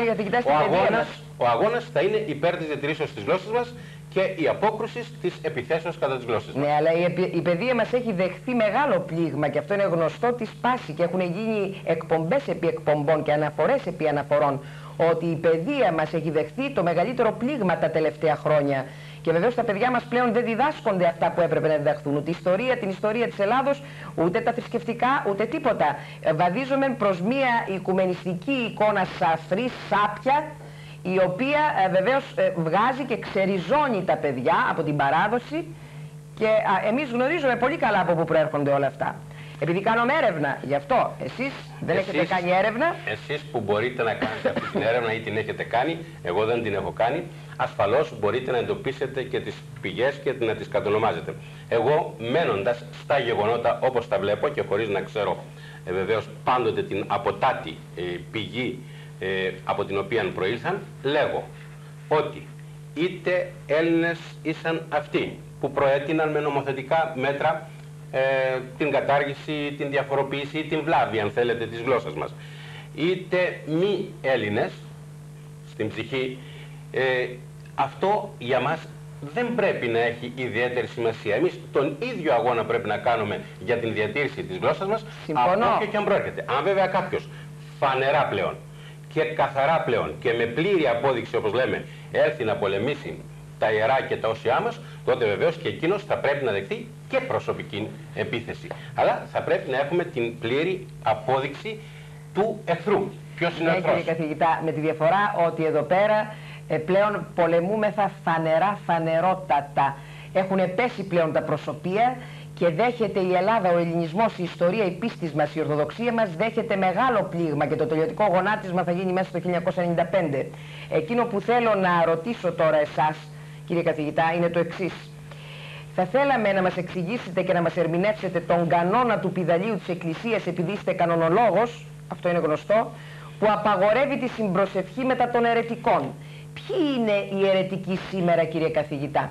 ο αγώνας θα είναι υπέρ της διατηρήσεως της γλώσσας μας και η απόκρουση της επιθέσεως κατά της γλώσσας μας. Ναι, αλλά η παιδεία μας έχει δεχθεί μεγάλο πλήγμα και αυτό είναι γνωστό τη σπάση και έχουν γίνει εκπομπές επί εκπομπών και αναφορές επί αναφορών ότι η παιδεία μας έχει δεχθεί το μεγαλύτερο πλήγμα τα τελευταία χρόνια. Και βεβαίως τα παιδιά μας πλέον δεν διδάσκονται αυτά που έπρεπε να διδαχθούν. Ούτε την ιστορία της Ελλάδος, ούτε τα θρησκευτικά, ούτε τίποτα. Βαδίζουμε προς μια οικουμενιστική εικόνα σαφρή, σάπια, η οποία βεβαίως βγάζει και ξεριζώνει τα παιδιά από την παράδοση και εμείς γνωρίζουμε πολύ καλά από πού προέρχονται όλα αυτά. Επειδή κάνουμε έρευνα γι' αυτό, εσείς δεν έχετε κάνει έρευνα. Εσείς που μπορείτε να κάνετε αυτή την έρευνα ή την έχετε κάνει, εγώ δεν την έχω κάνει, ασφαλώς μπορείτε να εντοπίσετε και τις πηγές και να τις κατονομάζετε. Εγώ μένοντας στα γεγονότα όπως τα βλέπω και χωρίς να ξέρω βεβαίως πάντοτε την αποτάτη πηγή από την οποία προήλθαν, λέγω ότι είτε Έλληνες ήσαν αυτοί που προέτειναν με νομοθετικά μέτρα την κατάργηση, την διαφοροποίηση ή την βλάβη, αν θέλετε, της γλώσσας μας, είτε μη Έλληνες στην ψυχή, αυτό για μας δεν πρέπει να έχει ιδιαίτερη σημασία. Εμείς τον ίδιο αγώνα πρέπει να κάνουμε για την διατήρηση της γλώσσας μας, από όποιο και αν προέρχεται. Αν βέβαια κάποιος φανερά πλέον και καθαρά πλέον και με πλήρη απόδειξη, όπως λέμε, έρθει να πολεμήσει τα ιερά και τα όσια μας, τότε βεβαίως και εκείνος θα πρέπει να δεχτεί και προσωπική επίθεση. Αλλά θα πρέπει να έχουμε την πλήρη απόδειξη του εχθρού. Ποιος είναι ο εχθρός? Κύριε καθηγητά, με τη διαφορά ότι εδώ πέρα πλέον πολεμούμεθα φανερότατα. Έχουν πέσει πλέον τα προσωπία και δέχεται η Ελλάδα, ο ελληνισμός, η ιστορία, η πίστη μας, η ορθοδοξία μας δέχεται μεγάλο πλήγμα και το τελειωτικό γονάτισμα θα γίνει μέσα στο 1995. Εκείνο που θέλω να ρωτήσω τώρα εσάς, κύριε καθηγητά, είναι το εξής. Θα θέλαμε να μας εξηγήσετε και να μας ερμηνεύσετε τον κανόνα του πηδαλίου της Εκκλησίας, επειδή είστε κανονολόγος, αυτό είναι γνωστό, που απαγορεύει τη συμπροσευχή μετά των αιρετικών. Ποιοι είναι οι αιρετικοί σήμερα, κύριε καθηγητά?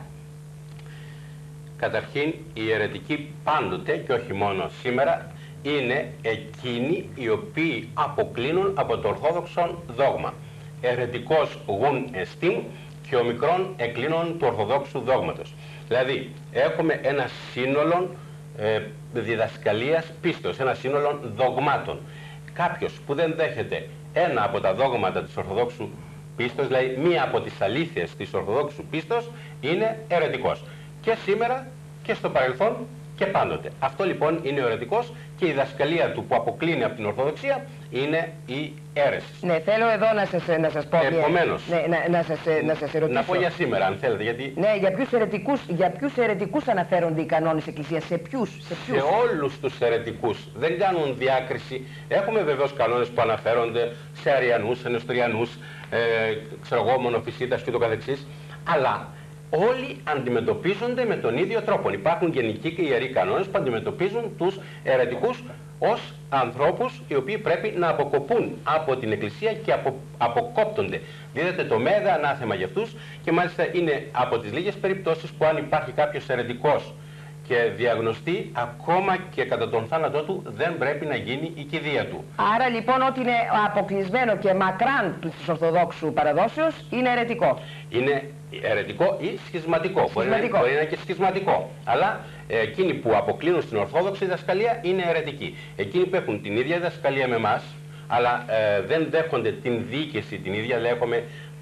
Καταρχήν, οι αιρετικοί πάντοτε και όχι μόνο σήμερα είναι εκείνοι οι οποίοι αποκλίνουν από το ορθόδοξο δόγμα. Αιρετικός γουν εστίν και ο μικρόν εκκλίνων του ορθοδόξου δόγματος. Δηλαδή, έχουμε ένα σύνολο διδασκαλίας πίστος, ένα σύνολο δογμάτων. Κάποιος που δεν δέχεται ένα από τα δόγματα της ορθοδόξου πίστος, δηλαδή μία από τις αλήθειες της ορθοδόξου πίστος, είναι αιρετικός. Και σήμερα και στο παρελθόν και πάντοτε. Αυτό λοιπόν είναι ο αιρετικός και η διδασκαλία του που αποκλίνει από την Ορθοδοξία είναι η αίρεση. Ναι, θέλω εδώ να σας πω. Επομένως, να σας ερωτήσω. Να πω για σήμερα, αν θέλετε. Γιατί... Ναι, για ποιους αιρετικούς αναφέρονται οι κανόνες της Εκκλησίας, σε ποιους? Σε όλους τους αιρετικούς. Δεν κάνουν διάκριση. Έχουμε βεβαίως κανόνες που αναφέρονται σε Αριανούς, σε Νεστοριανούς, ξέρω εγώ, μονοφυσίτας και το καθεξής. Αλλά όλοι αντιμετωπίζονται με τον ίδιο τρόπο. Υπάρχουν γενικοί και ιεροί κανόνες που αντιμετωπίζουν τους αιρετικούς ως ανθρώπους οι οποίοι πρέπει να αποκοπούν από την Εκκλησία και αποκόπτονται. Δίδεται το μέγα ανάθεμα για αυτούς και μάλιστα είναι από τις λίγες περιπτώσεις που αν υπάρχει κάποιος αιρετικός και διαγνωστεί, ακόμα και κατά τον θάνατό του δεν πρέπει να γίνει η κηδεία του. Άρα λοιπόν ό,τι είναι αποκλεισμένο και μακράν της Ορθοδόξου παραδόσεως είναι αιρετικό. Είναι αιρετικό ή σχισματικό. Μπορεί να είναι και σχισματικό. Αλλά εκείνοι που αποκλίνουν στην Ορθόδοξη διδασκαλία είναι αιρετικοί. Εκείνοι που έχουν την ίδια διδασκαλία με εμάς, αλλά δεν δέχονται την διοίκηση την ίδια, δηλαδή έχουμε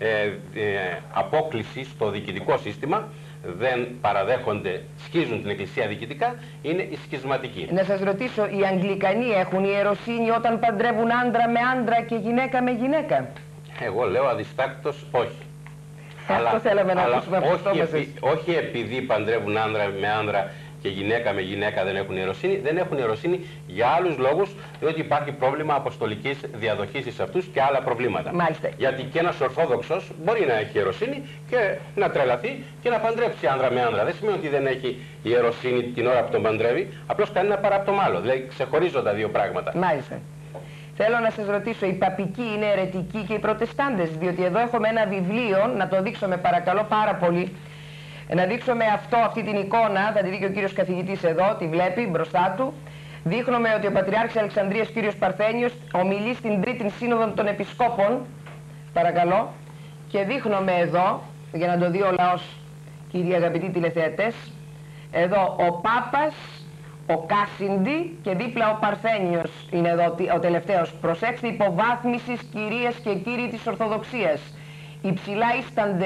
απόκληση στο διοικητικό σύστημα, δεν παραδέχονται, σκίζουν την Εκκλησία διοικητικά, είναι οι σχισματικοί. Να σας ρωτήσω, οι Αγγλικανοί έχουν ιεροσύνη όταν παντρεύουν άντρα με άντρα και γυναίκα με γυναίκα? Εγώ λέω αδιστάκτως όχι. Αυτό θέλαμε να ακούσουμε από το όχι επειδή παντρεύουν άντρα με άντρα και γυναίκα με γυναίκα δεν έχουν ιεροσύνη, δεν έχουν ιεροσύνη για άλλους λόγους, διότι υπάρχει πρόβλημα αποστολικής διαδοχής σε αυτούς και άλλα προβλήματα. Μάλιστα. Γιατί και ένας Ορθόδοξος μπορεί να έχει ιεροσύνη και να τρελαθεί και να παντρέψει άντρα με άντρα. Δεν σημαίνει ότι δεν έχει ιεροσύνη την ώρα που τον παντρεύει, απλώς κάνει ένα παρά από το άλλο. Δηλαδή ξεχωρίζω τα δύο πράγματα. Μάλιστα. Θέλω να σας ρωτήσω, οι παπικοί είναι αιρετικοί και οι προτεστάντες? Διότι εδώ έχουμε ένα βιβλίο, να το δείξω με παρακαλώ πάρα πολύ. Να δείξω με αυτή την εικόνα, θα τη δει και ο κύριος καθηγητής εδώ, τη βλέπει μπροστά του. Δείχνουμε ότι ο Πατριάρχης Αλεξανδρίας κύριος Παρθένιος ομιλεί στην Τρίτη Σύνοδο των Επισκόπων, παρακαλώ, και δείχνουμε εδώ, για να το δει ο λαός, κύριοι αγαπητοί τηλεθεατές, εδώ ο Πάπας, ο Κάσιντι και δίπλα ο Παρθένιος είναι εδώ ο τελευταίος. Προσέξτε, υποβάθμισης κυρίες και κύριοι της Ορθοδοξίας. Υψηλά ίστανται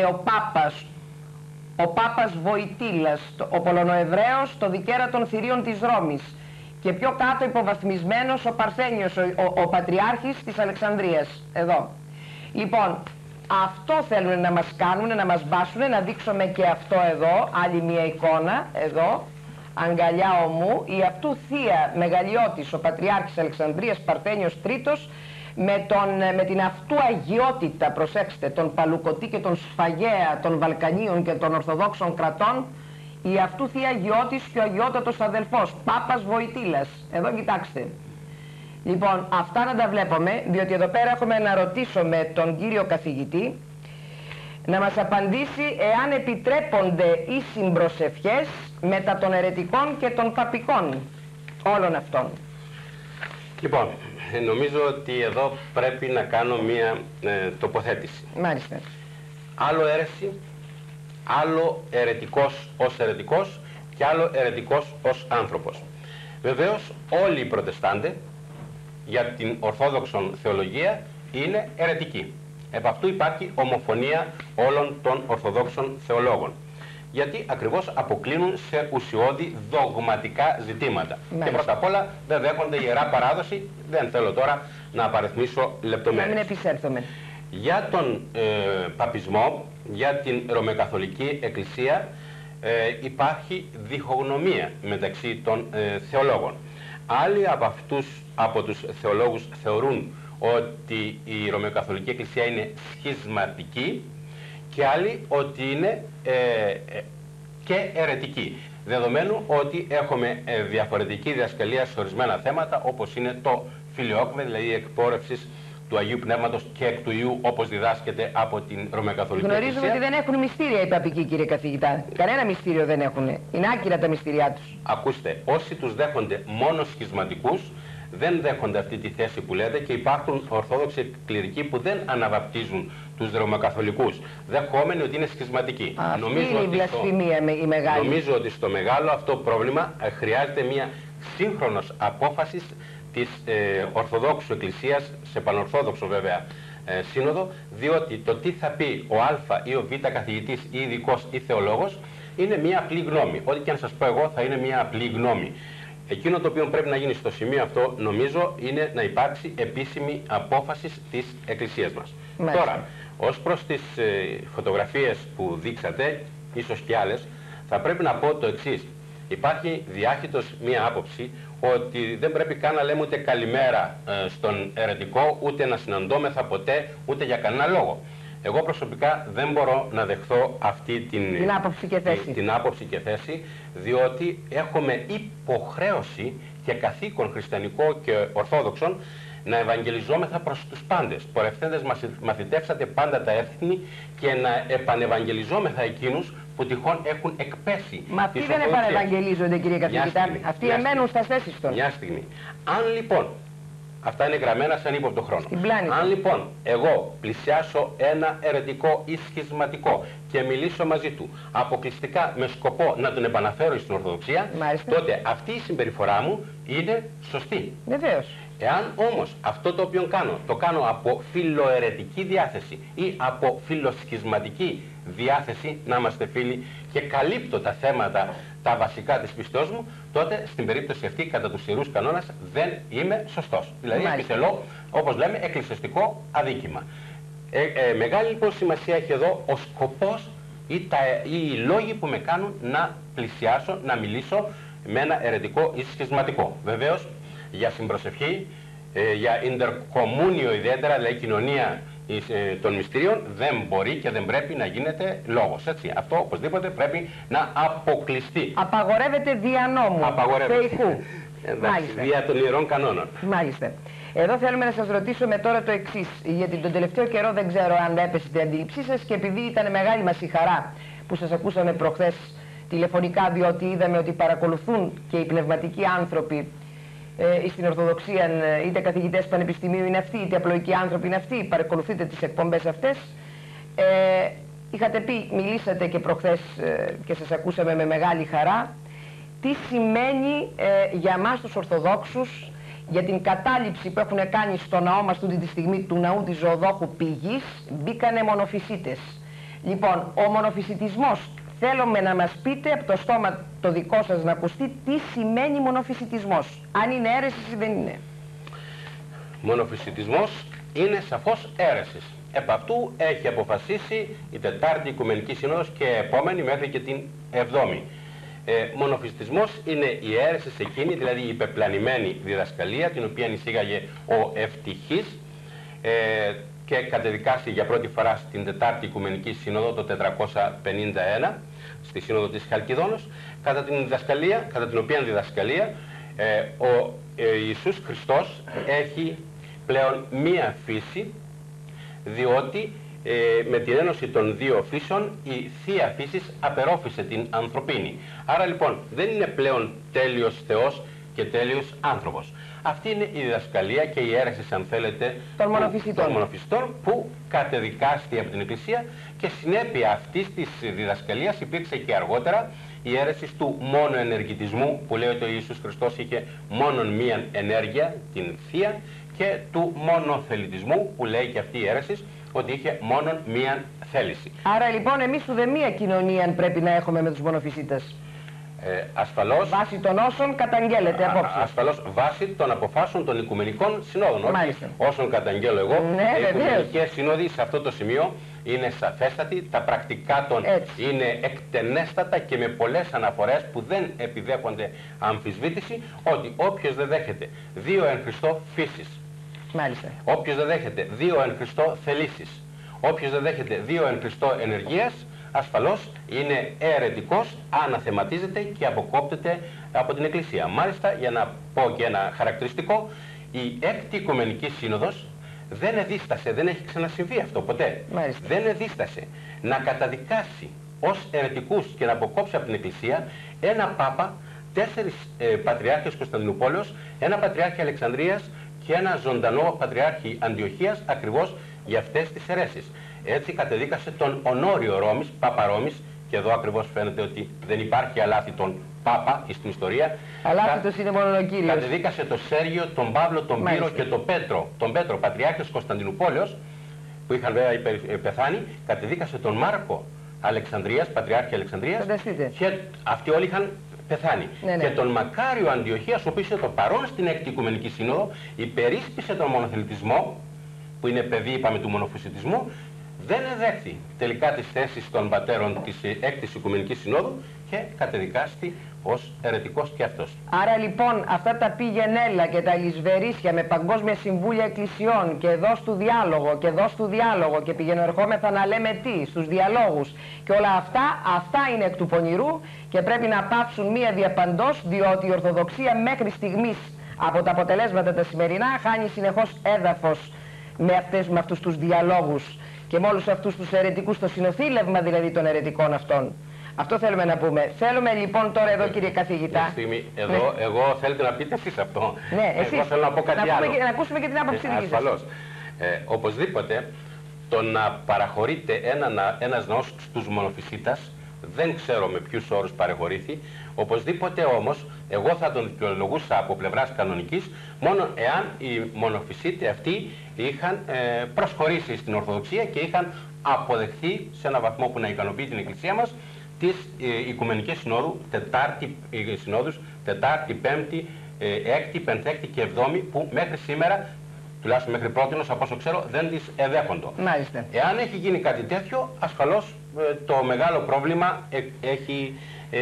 ο Πάπας Βοητήλας, ο Πολωνοεβραίος, το δικαίρα των θηρίων της Ρώμης, και πιο κάτω υποβαθμισμένος ο Παρθένιος, ο Πατριάρχης της Αλεξανδρίας, εδώ. Λοιπόν, αυτό θέλουν να μας κάνουν, να μας βάσουν, να δείξουμε και αυτό εδώ, άλλη μια εικόνα, εδώ, αγκαλιά ομού, η αυτού θεία μεγαλειώτης, ο Πατριάρχης Αλεξανδρίας Παρθένιος Τρίτος, με την αυτού αγιότητα, προσέξτε, τον Παλουκωτή και τον Σφαγέα των Βαλκανίων και των Ορθοδόξων κρατών, η αυτού θεία αγιώτης και ο αγιότατος αδελφός, Πάπας Βοητήλας. Εδώ κοιτάξτε. Λοιπόν, αυτά να τα βλέπουμε, διότι εδώ πέρα έχουμε να ρωτήσουμε τον κύριο καθηγητή να μας απαντήσει εάν επιτρέπονται οι συμπροσευχές μετά των αιρετικών και των παπικών όλων αυτών. Λοιπόν, νομίζω ότι εδώ πρέπει να κάνω μία τοποθέτηση. Μάλιστα. Άλλο αίρεση, άλλο αιρετικός ως αιρετικός και άλλο αιρετικός ως άνθρωπος. Βεβαίως όλοι οι προτεστάντες για την ορθόδοξον θεολογία είναι αιρετικοί. Επ' αυτού υπάρχει ομοφωνία όλων των ορθοδόξων θεολόγων. Γιατί ακριβώς αποκλίνουν σε ουσιώδη δογματικά ζητήματα. Μάλιστα. Και πρώτα απ' όλα δεν δέχονται ιερά παράδοση, δεν θέλω τώρα να απαριθμίσω λεπτομέρειες. Να μην επισέλθουμε. Για τον παπισμό, για την Ρωμαιοκαθολική Εκκλησία υπάρχει διχογνωμία μεταξύ των θεολόγων. Άλλοι από τους θεολόγους θεωρούν ότι η Ρωμαιοκαθολική Εκκλησία είναι σχισματική και άλλοι ότι είναι και αιρετική. Δεδομένου ότι έχουμε διαφορετική διδασκαλία σε ορισμένα θέματα, όπως είναι το φιλιόκμε, δηλαδή η εκπόρευση του Αγίου Πνεύματος και εκ του Ιού, όπως διδάσκεται από την Ρωμαιοκαθολική Εκκλησία. Γνωρίζουμε ότι δεν έχουν μυστήρια οι παπικοί, κύριε καθηγητά. Κανένα μυστήριο δεν έχουν. Είναι άκυρα τα μυστήριά τους. Ακούστε, όσοι τους δέχονται μόνο σχισματικούς, δεν δέχονται αυτή τη θέση που λέτε, και υπάρχουν ορθόδοξοι κληρικοί που δεν αναβαπτίζουν τους Ρωμαιοκαθολικούς, δεχόμενοι ότι είναι σχισματικοί. Αυτή είναι η βλασφημία η μεγάλη. Νομίζω ότι στο μεγάλο αυτό πρόβλημα χρειάζεται μια σύγχρονος απόφαση της Ορθοδόξου Εκκλησίας, σε πανορθόδοξο βέβαια σύνοδο, διότι το τι θα πει ο Α ή ο Β καθηγητής ή ειδικός ή θεολόγος είναι μια απλή γνώμη. Ό,τι και αν σας πω εγώ θα είναι μια απλή γνώμη. Εκείνο το οποίο πρέπει να γίνει στο σημείο αυτό, νομίζω, είναι να υπάρξει επίσημη απόφαση της Εκκλησίας μας. Μάλιστα. Τώρα, ως προς τις φωτογραφίες που δείξατε, ίσως και άλλες, θα πρέπει να πω το εξής. Υπάρχει διάχυτος μία άποψη ότι δεν πρέπει καν να λέμε ούτε καλημέρα στον αιρετικό, ούτε να συναντώμεθα ποτέ, ούτε για κανένα λόγο. Εγώ προσωπικά δεν μπορώ να δεχθώ αυτή την άποψη και θέση, διότι έχουμε υποχρέωση και καθήκον χριστιανικό και ορθόδοξον να ευαγγελιζόμεθα προς τους πάντες. Πορευθέντες μαθητεύσατε πάντα τα έθνη και να επανευαγγελιζόμεθα εκείνους που τυχόν έχουν εκπέσει. Μα αυτοί δεν επανευαγγελίζονται, κύριε καθηγητά. Αυτοί εμένουν στα θέσεις των. Μια στιγμή. Αν λοιπόν, αυτά είναι γραμμένα σαν ύποπτο χρόνο. Αν λοιπόν εγώ πλησιάσω ένα αιρετικό ή σχισματικό και μιλήσω μαζί του αποκλειστικά με σκοπό να τον επαναφέρω στην Ορθοδοξία, μάλιστα, τότε αυτή η συμπεριφορά μου είναι σωστή. Βεβαίως. Εάν όμως αυτό το οποίο κάνω, το κάνω από φιλοαιρετική διάθεση ή από φιλοσχισματική διάθεση, να είμαστε φίλοι, και καλύπτω τα θέματα, τα βασικά της πιστός μου, τότε στην περίπτωση αυτή, κατά τους ιερούς κανόνας, δεν είμαι σωστός. Δηλαδή επιτελώ, όπως λέμε, εκκλησιαστικό αδίκημα. Μεγάλη λοιπόν σημασία έχει εδώ ο σκοπός ή οι λόγοι που με κάνουν να πλησιάσω, να μιλήσω με ένα αιρετικό ή σχισματικό. Βεβαίως, για συμπροσευχή, για intercommunio ιδιαίτερα, δηλαδή κοινωνία των μυστηρίων, δεν μπορεί και δεν πρέπει να γίνεται λόγος. Έτσι. Αυτό οπωσδήποτε πρέπει να αποκλειστεί. Απαγορεύεται δια νόμου. Απαγορεύεται. Δια των ιερών κανόνων. Μάλιστα. Εδώ θέλουμε να σας ρωτήσουμε τώρα το εξής, γιατί τον τελευταίο καιρό δεν ξέρω αν έπεσε την αντίληψή σας, και επειδή ήταν μεγάλη μας η χαρά που σας ακούσαμε προχθές τηλεφωνικά, διότι είδαμε ότι παρακολουθούν και οι πνευματικοί άνθρωποι στην Ορθοδοξία, είτε καθηγητές πανεπιστημίου είναι αυτοί, είτε απλοϊκοί άνθρωποι είναι αυτοί, παρακολουθείτε τις εκπομπές αυτές. Είχατε πει, μιλήσατε και προχθές και σας ακούσαμε με μεγάλη χαρά, τι σημαίνει για μας τους Ορθοδόξους, για την κατάληψη που έχουν κάνει στο ναό μας τούτη τη στιγμή, του ναού της Ζωοδόχου Πηγής, μπήκανε μονοφυσίτες. Λοιπόν, ο μονοφυσιτισμός, θέλουμε να μας πείτε από το στόμα το δικό σας να ακουστεί τι σημαίνει μονοφυσιτισμός, αν είναι αίρεσης ή δεν είναι. Μονοφυσιτισμός είναι σαφώς αίρεσης. Επ' αυτού έχει αποφασίσει η Τετάρτη Οικουμενική Σύνοδος και επόμενη μέχρι και την 7η. Μονοφυσιτισμός είναι η αίρεση εκείνη, δηλαδή η υπεπλανημένη διδασκαλία, την οποία εισήγαγε ο Ευτυχής και κατεδικάσει για πρώτη φορά στην Τετάρτη Οικουμενική Σύνοδο το 451, στη Σύνοδο της Χαλκιδόνος, κατά την οποία διδασκαλία ο Ιησούς Χριστός έχει πλέον μία φύση, διότι με την ένωση των δύο φύσεων η Θεία Φύσης απερόφησε την ανθρωπίνη. Άρα λοιπόν δεν είναι πλέον τέλειος Θεός και τέλειος άνθρωπος. Αυτή είναι η διδασκαλία και η αίρεση, αν θέλετε, των μονοφυσιτών που κατεδικάστη από την Εκκλησία, και συνέπεια αυτής της διδασκαλίας υπήρξε και αργότερα η αίρεση του μόνο ενεργητισμού, που λέει ότι ο Ιησούς Χριστός είχε μόνον μία ενέργεια, την Θεία, και του μονοθελητισμού, που λέει και αυτή η αίρεση ότι είχε μόνον μία θέληση. Άρα λοιπόν εμείς ουδεμία κοινωνία πρέπει να έχουμε με τους μονοφυσίτες. Ασφαλώς, βάσει των όσων καταγγέλλεται απόψε. Ασφαλώς βάσει των αποφάσεων των Οικουμενικών Συνόδων. Μάλιστα. Όχι όσων καταγγέλλω εγώ. Ναι, οι Οικουμενικές Σύνοδοι σε αυτό το σημείο είναι σαφέστατοι, τα πρακτικά των είναι εκτενέστατα και με πολλές αναφορές που δεν επιδέχονται αμφισβήτηση, ότι όποιος δεν δέχεται δύο εν Χριστώ φύσεις, μάλιστα, όποιος δεν δέχεται δύο εν Χριστώ θελήσεις, όποιος δεν δέχεται δύο εν Χριστώ ενεργείας, ασφαλώς είναι αιρετικός, αναθεματίζεται και αποκόπτεται από την Εκκλησία. Μάλιστα, για να πω και ένα χαρακτηριστικό, η Έκτη Οικουμενική Σύνοδος δεν εδίστασε, δεν έχει ξανασυμβεί αυτό ποτέ. Μάλιστα. Δεν εδίστασε να καταδικάσει ως αιρετικούς και να αποκόψει από την Εκκλησία ένα Πάπα, 4 Πατριάρχες Κωνσταντινούπολεως, ένα Πατριάρχη Αλεξανδρίας και ένα ζωντανό Πατριάρχη Αντιοχίας, ακριβώς για αυτές τις αιρέσεις. Έτσι κατεδίκασε τον Ονόριο Ρώμης, Πάπα Ρώμης, και εδώ ακριβώς φαίνεται ότι δεν υπάρχει αλάθητον Πάπα στην ιστορία. Αλάθητος είναι μόνο ο Κύριος. Κατεδίκασε τον Σέργιο, τον Παύλο, τον Πύρο και τον Πέτρο, Πατριάρχες Κωνσταντινούπολεως, που είχαν βέβαια πεθάνει. Κατεδίκασε τον Μάρκο Αλεξανδρίας, Πατριάρχη Αλεξανδρίας, και αυτοί όλοι είχαν πεθάνει. Ναι. Και τον Μακάριο Αντιοχίας, ο οποίος είναι το παρόν στην Έκτη Οικουμενική Σύνοδο, υπερίσπισε τον μονοθελητισμό, που είναι παιδί, είπαμε, του μονοφυσιτισμού, δεν εδέχθη τελικά τις θέσεις των πατέρων της Έκτης Οικουμενικής Συνόδου και κατεδικάστη ως αιρετικός και αυτός. Άρα λοιπόν αυτά τα πήγαινέλα και τα λησβερίσια με παγκόσμια συμβούλια εκκλησιών και εδώ στο διάλογο και εδώ στο διάλογο και πηγαινοερχόμεθα να λέμε τι στους διαλόγους και όλα αυτά είναι εκ του πονηρού και πρέπει να πάψουν μία διαπαντός, διότι η Ορθοδοξία μέχρι στιγμής από τα αποτελέσματα τα σημερινά χάνει συνεχώς έδαφος με αυτούς τους διαλόγους και με όλους αυτούς τους αιρετικούς, το συνοθήλευμα δηλαδή των αιρετικών αυτών. Αυτό θέλουμε να πούμε. Θέλουμε λοιπόν τώρα εδώ, κύριε καθηγητά. Μια στιγμή, εδώ, εγώ θέλετε να πείτε εσείς αυτό. Ναι, εσείς. Εγώ θέλω να πω κάτι άλλο. Να ακούσουμε και την άποψη δική σας. Ασφαλώς. Οπωσδήποτε το να παραχωρείται ένας ναός στους μονοφυσίτας, δεν ξέρω με ποιους όρους παρεχωρήθη. Οπωσδήποτε όμως, εγώ θα τον δικαιολογούσα από πλευράς κανονικής, μόνο εάν οι μονοφυσίτες αυτοί είχαν προσχωρήσει στην Ορθοδοξία και είχαν αποδεχθεί σε έναν βαθμό που να ικανοποιεί την Εκκλησία μας τις Οικουμενικές Συνόδους, Τετάρτη, Πέμπτη, Έκτη, Πεντέκτη και Εβδόμη, που μέχρι σήμερα, τουλάχιστον μέχρι πρότινος, από όσο ξέρω, δεν τις εδέχοντο. Μάλιστα. Εάν έχει γίνει κάτι τέτοιο, ασφαλώς το μεγάλο πρόβλημα έχει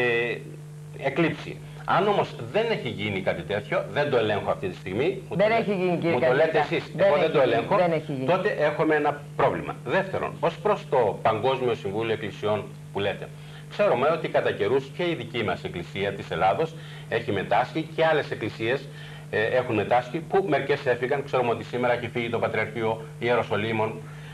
εκλείψει. Αν όμως δεν έχει γίνει κάτι τέτοιο, δεν το ελέγχω αυτή τη στιγμή, μου το λέτε εσείς, εγώ δεν το ελέγχω, τότε έχουμε ένα πρόβλημα. Δεύτερον, ως προς το Παγκόσμιο Συμβούλιο Εκκλησιών που λέτε, ξέρουμε ότι κατά καιρούς και η δική μας Εκκλησία της Ελλάδος έχει μετάσχει και άλλες εκκλησίες έχουν μετάσχει, που μερικές έφυγαν. Ξέρουμε ότι σήμερα έχει φύγει το Πατριαρχείο Ιεροσολύμων.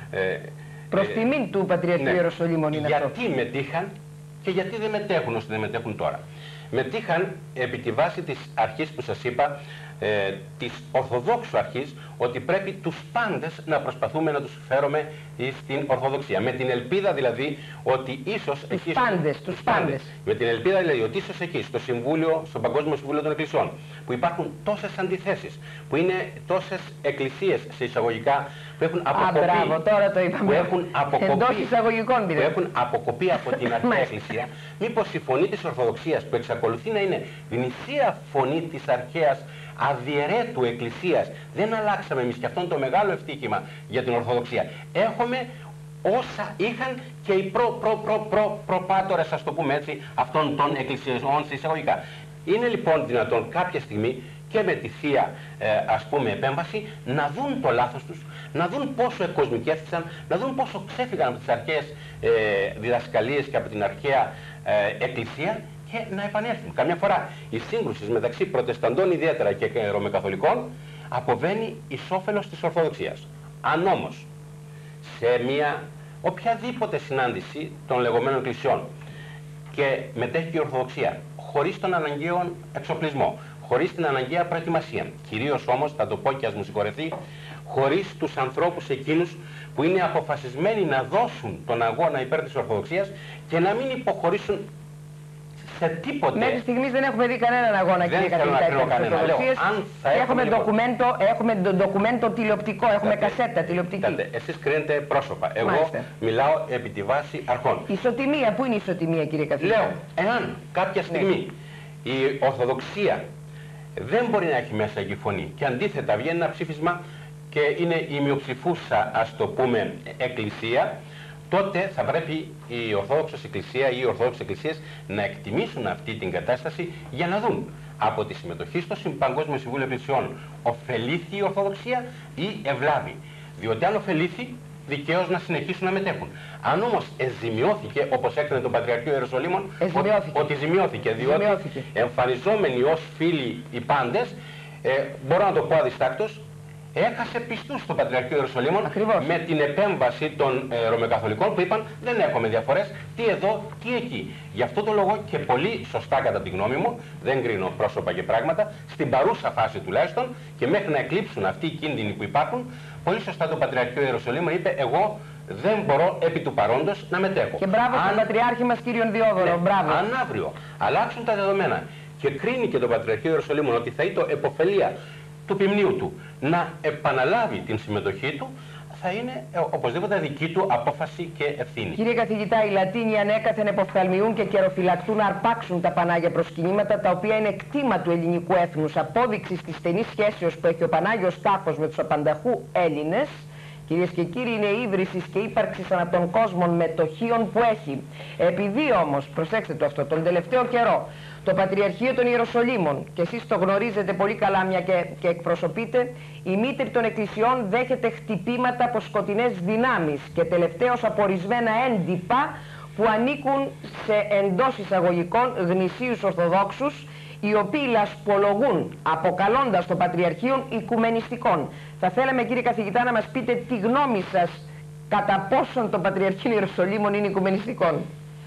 Προς τιμήν του Πατριαρχείου Ιεροσολύμων είναι αυτό. Γιατί μετήχαν και γιατί δεν μετέχουν όσο δεν μετέχουν τώρα. Μετήχαν επί τη βάση της αρχής που σας είπα, της Ορθοδόξου αρχής ότι πρέπει τους πάντες να προσπαθούμε να τους φέρουμε στην Ορθοδοξία. Με την ελπίδα δηλαδή ότι ίσως τους πάντες. Με την ελπίδα δηλαδή ότι ίσως εκεί στο Παγκόσμιο Συμβούλιο των Εκκλησιών, που υπάρχουν τόσες αντιθέσεις, που είναι τόσες εκκλησίες σε εισαγωγικά που έχουν αποκοπεί, τώρα το είπαμε. που έχουν αποκοπεί από την αρχαία εκκλησία, μήπως η φωνή της Ορθοδοξίας που εξακολουθεί να είναι γνησία φωνή της αρχαίας αδιαιρέτου εκκλησίας, δεν αλλάξαμε εμείς, και αυτό είναι το μεγάλο ευτύχημα για την Ορθοδοξία. Έχουμε όσα είχαν και οι προπάτορες, ας το πούμε έτσι, αυτών των εκκλησιών σε εισαγωγικά. Είναι λοιπόν δυνατόν κάποια στιγμή και με τη Θεία ας πούμε επέμβαση να δουν το λάθος τους, να δουν πόσο εκκοσμικεύτησαν, να δουν πόσο ξέφυγαν από τις αρχαίες διδασκαλίες και από την αρχαία εκκλησία και να επανέλθουν. Καμιά φορά η σύγκρουση μεταξύ προτεσταντών ιδιαίτερα και ρωμαιοκαθολικών αποβαίνει εις όφελος της Ορθοδοξίας. Αν όμως σε μια οποιαδήποτε συνάντηση των λεγόμενων εκκλησιών και μετέχει και η Ορθοδοξία χωρίς τον αναγκαίο εξοπλισμό, χωρίς την αναγκαία προετοιμασία, κυρίως όμως, θα το πω και ας μου συγχωρεθεί, χωρίς τους ανθρώπους εκείνους που είναι αποφασισμένοι να δώσουν τον αγώνα υπέρ της Ορθοδοξίας και να μην υποχωρήσουν σε τίποτε. Μέχρι στιγμής δεν έχουμε δει κανέναν αγώνα, κύριε καθηγητά, υπέρ της Ορθοδοξίας. Έχουμε ντοκουμέντο τηλεοπτικό, έχουμε κασέτα τηλεοπτική. Εσείς κρίνετε πρόσωπα. Εγώ μιλάω επί τη βάση αρχών. Ισοτιμία, πού είναι η ισοτιμία, κύριε καθηγητά? Λέω, εάν κάποια στιγμή η Ορθοδοξία δεν μπορεί να έχει μέσα εκεί φωνή και αντίθετα βγαίνει ένα ψήφισμα και είναι η μειοψηφούσα, ας το πούμε, εκκλησία, τότε θα πρέπει η Ορθόδοξη Εκκλησία ή οι Ορθόδοξες Εκκλησίες να εκτιμήσουν αυτή την κατάσταση για να δουν από τη συμμετοχή στο Παγκόσμιο Συμβούλιο Εκκλησιών ωφελήθη η Ορθοδοξία ή ευλάβη. Διότι αν ωφελήθη, δικαίως να συνεχίσουν να μετέχουν. Αν όμως ζημιώθηκε, όπως έκρινε το Πατριαρχείο Ιεροσολύμων, ότι ζημιώθηκε, διότι εμφανιζόμενοι ως φίλοι οι πάντες, μπορώ να το πω αδιστάκτως, έχασε πιστούς στο Πατριαρχείο Ιεροσολύμων με την επέμβαση των Ρωμαιοκαθολικών που είπαν δεν έχουμε διαφορές, τι εδώ, τι εκεί. Γι' αυτό το λόγο και πολύ σωστά κατά τη γνώμη μου, δεν κρίνω πρόσωπα και πράγματα, στην παρούσα φάση τουλάχιστον και μέχρι να εκλείψουν αυτοί οι κίνδυνοι που υπάρχουν, πολύ σωστά το Πατριαρχείο Ιεροσολύμων είπε εγώ δεν μπορώ επί του παρόντος να μετέχω. Και μπράβο στον Πατριάρχη μας κύριον Διόδωρο, μπράβο. Αν αύριο αλλάξουν τα δεδομένα και κρίνει και το Πατριαρχείο Ιεροσολύμων ότι θα είναι επωφελία του ποιμνίου του να επαναλάβει την συμμετοχή του, θα είναι οπωσδήποτε δική του απόφαση και ευθύνη. Κύριε καθηγητά, οι Λατίνοι ανέκαθεν εποφθαλμιούν και καιροφυλακτούν να αρπάξουν τα Πανάγια προσκυνήματα, τα οποία είναι κτήμα του ελληνικού έθνους, απόδειξη της στενής σχέσεως που έχει ο Πανάγιος τάφος με τους απανταχού Έλληνες. Κυρίες και κύριοι, είναι ίδρυσης και ύπαρξης ανά των κόσμων μετοχίων που έχει. Επειδή όμως, προσέξτε το αυτό, τον τελευταίο καιρό, το Πατριαρχείο των Ιεροσολύμων, και εσείς το γνωρίζετε πολύ καλά μια και εκπροσωπείτε, η μήτρη των εκκλησιών δέχεται χτυπήματα από σκοτεινές δυνάμεις και τελευταίως από ορισμένα έντυπα που ανήκουν σε εντός εισαγωγικών γνησίους Ορθοδόξους, οι οποίοι λασπολογούν, αποκαλώντας το Πατριαρχείο οικουμενιστικών. Θα θέλαμε, κύριε καθηγητά, να μας πείτε τη γνώμη σας κατά πόσον το Πατριαρχείο Ιεροσολύμων είναι οικουμενιστικών.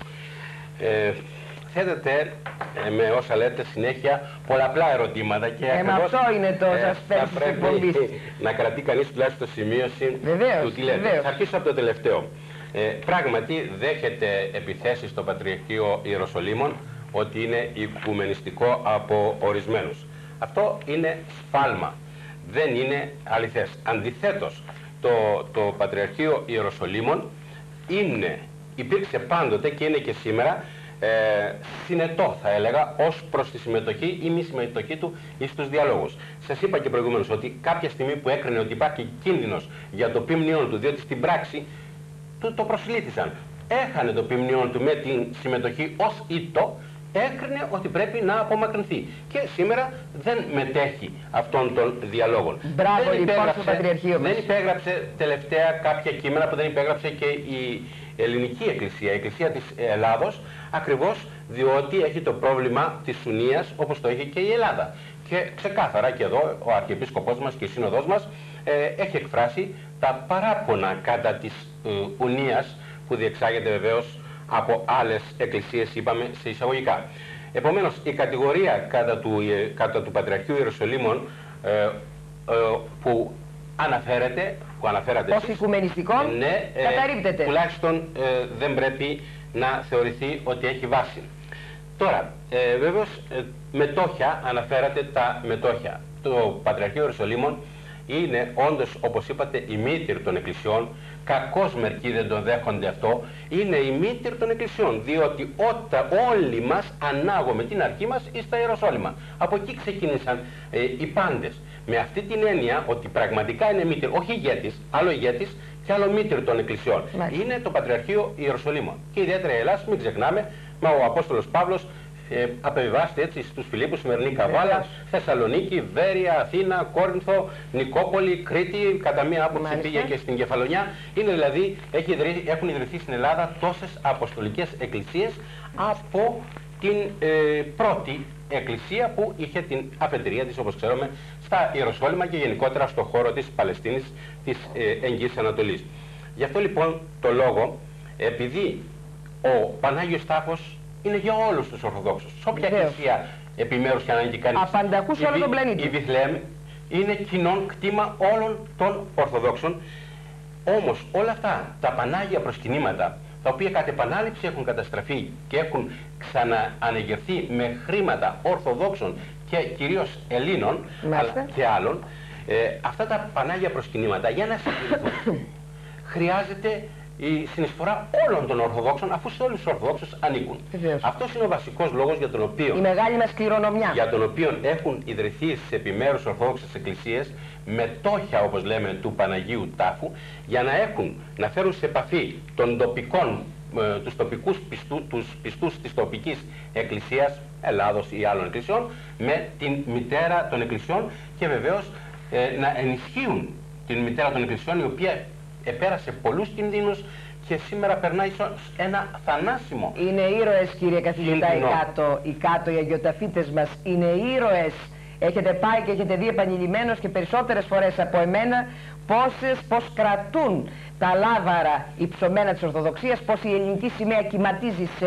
Θέτετε με όσα λέτε συνέχεια πολλαπλά ερωτήματα και αυτό είναι το suspense της εκπομπής. Να κρατεί κανείς τουλάχιστον σημείωση του τι λέτε. Βεβαίως. Θα αρχίσω από το τελευταίο. Πράγματι δέχεται επιθέσεις στο Πατριαρχείο Ιεροσολύμων ότι είναι οικουμενιστικό από ορισμένους. Αυτό είναι σφάλμα. Δεν είναι αληθές. Αντιθέτως, το Πατριαρχείο Ιεροσολύμων υπήρξε πάντοτε και είναι και σήμερα συνετό, θα έλεγα, ως προς τη συμμετοχή ή μη συμμετοχή του στους διαλόγους. Σας είπα και προηγουμένως ότι κάποια στιγμή που έκρινε ότι υπάρχει κίνδυνος για το ποιμνιόν του, διότι στην πράξη το προσλήθησαν, έχανε το ποιμνιόν του με την συμμετοχή ως ήτο, έκρινε ότι πρέπει να απομακρυνθεί. Και σήμερα δεν μετέχει αυτών των διαλόγων. Μπράβο λοιπόν στο Πατριαρχείο μας. Δεν υπέγραψε τελευταία κάποια κείμενα που δεν υπέγραψε και η ελληνική εκκλησία, η εκκλησία της Ελλάδος, ακριβώς διότι έχει το πρόβλημα της ουνίας όπως το έχει και η Ελλάδα. Και ξεκάθαρα και εδώ ο Αρχιεπίσκοπος μας και η Σύνοδος μας έχει εκφράσει τα παράπονα κατά της ουνίας που διεξάγεται βεβαίως από άλλες εκκλησίες, είπαμε, σε εισαγωγικά. Επομένως, η κατηγορία κατά του Πατριαρχείου Ιεροσολύμων που αναφέρατε ως οικουμενιστικών, ναι, καταρρίπτεται. Τουλάχιστον δεν πρέπει να θεωρηθεί ότι έχει βάση. Τώρα, βέβαιως, μετόχια, αναφέρατε τα μετόχια. Το Πατριαρχείο Ιερουσαλήμων είναι όντως, όπως είπατε, η μήτηρ των εκκλησιών. Κακώς μερικοί δεν το δέχονται αυτό. Είναι η μήτηρ των εκκλησιών, διότι όλοι μας ανάγουμε την αρχή μας στα Ιεροσόλυμα. Από εκεί ξεκίνησαν οι πάντες. Με αυτή την έννοια ότι πραγματικά είναι μήτηρ, όχι ηγέτης, άλλο ηγέτης και άλλο μήτηρ των εκκλησιών. Είναι το Πατριαρχείο Ιεροσολύμων. Και ιδιαίτερα η Ελλάδα, μην ξεχνάμε, ο Απόστολος Παύλος απεβιβάστε έτσι στους Φιλίππους, Σημερινή Καβάλα, Θεσσαλονίκη, Βέρεια, Αθήνα, Κόρινθο, Νικόπολη, Κρήτη, κατά μία άποψη πήγε και στην Κεφαλονιά. Είναι δηλαδή, έχουν ιδρυθεί στην Ελλάδα τόσες αποστολικές εκκλησίες από την πρώτη εκκλησία που είχε την αφετηρία της, όπως ξέρουμε, στα Ιεροσόλυμα και γενικότερα στο χώρο της Παλαιστίνης, της Εγγύης Ανατολής. Γι' αυτό λοιπόν το λόγο, επειδή ο Πανάγιος Τάφος είναι για όλους τους Ορθοδόξους. Σε όποια εκκλησία επιμέρους και αν ανήκει κανείς. Απανταχού σε όλο τον πλανήτη. Η Βιθλεέμ είναι κοινών κτήμα όλων των Ορθοδόξων. Όμως όλα αυτά τα πανάγια προσκυνήματα, τα οποία κατ' επανάληψη έχουν καταστραφεί και έχουν ξαναανεγερθεί με χρήματα Ορθοδόξων και κυρίως Ελλήνων, αλλά και άλλων, αυτά τα πανάγια προσκυνήματα για να συντηρηθούν χρειάζεται η συνεισφορά όλων των Ορθοδόξων, αφού σε όλους τους Ορθοδόξους ανήκουν. Αυτός είναι ο βασικός λόγος για τον οποίο, η μεγάλη μας κληρονομιά, για τον οποίο έχουν ιδρυθεί στις επιμέρους Ορθόδοξες εκκλησίες μετόχια, όπως λέμε, του Παναγίου Τάφου, για να φέρουν σε επαφή των τοπικών, τους τοπικούς πιστούς της τοπικής εκκλησίας, Ελλάδος ή άλλων εκκλησιών, με την μητέρα των εκκλησιών και βεβαίως να ενισχύουν την μητέρα των εκκλησιών, η οποία επέρασε πολλούς κινδύνους και σήμερα περνάει ένα θανάσιμο. Είναι ήρωες, κύριε καθηγητά, οι κάτω, οι αγιοταφίτες μας είναι ήρωες. Έχετε πάει και έχετε δει επανειλημμένως και περισσότερες φορές από εμένα πώς κρατούν τα λάβαρα υψωμένα της Ορθοδοξίας, πώς η ελληνική σημαία κυματίζει σε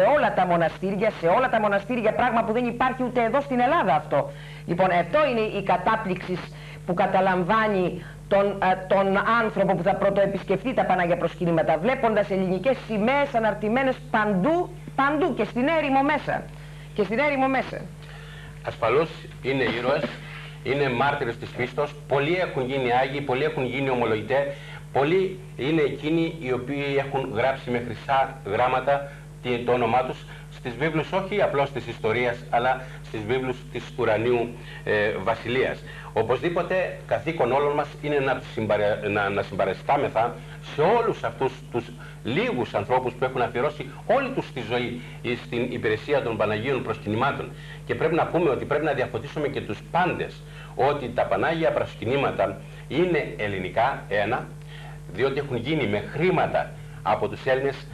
όλα τα μοναστήρια, πράγμα που δεν υπάρχει ούτε εδώ στην Ελλάδα αυτό. Λοιπόν, αυτό είναι η κατάπληξη που καταλαμβάνει τον άνθρωπο που θα πρωτοεπισκεφτεί τα Πανάγια προσκυνήματα, βλέποντας ελληνικές σημαίες αναρτημένες παντού και στην έρημο μέσα. Ασφαλώς είναι ήρωες, είναι μάρτυρες της πίστος, πολλοί έχουν γίνει Άγιοι, πολλοί έχουν γίνει ομολογητές, πολλοί είναι εκείνοι οι οποίοι έχουν γράψει με χρυσά γράμματα το όνομά τους στις βίβλους, όχι απλώς της ιστορίας, αλλά στις βίβλους της ουρανίου βασιλείας. Οπωσδήποτε καθήκον όλων μας είναι να συμπαραστάμεθα σε όλους αυτούς τους λίγους ανθρώπους που έχουν αφιερώσει όλη τους τη ζωή στην υπηρεσία των Παναγίων προσκυνημάτων. Και πρέπει να πούμε ότι πρέπει να διαφωτίσουμε και τους πάντες ότι τα Πανάγια προσκυνήματα είναι ελληνικά, διότι έχουν γίνει με χρήματα από τους Έλληνες,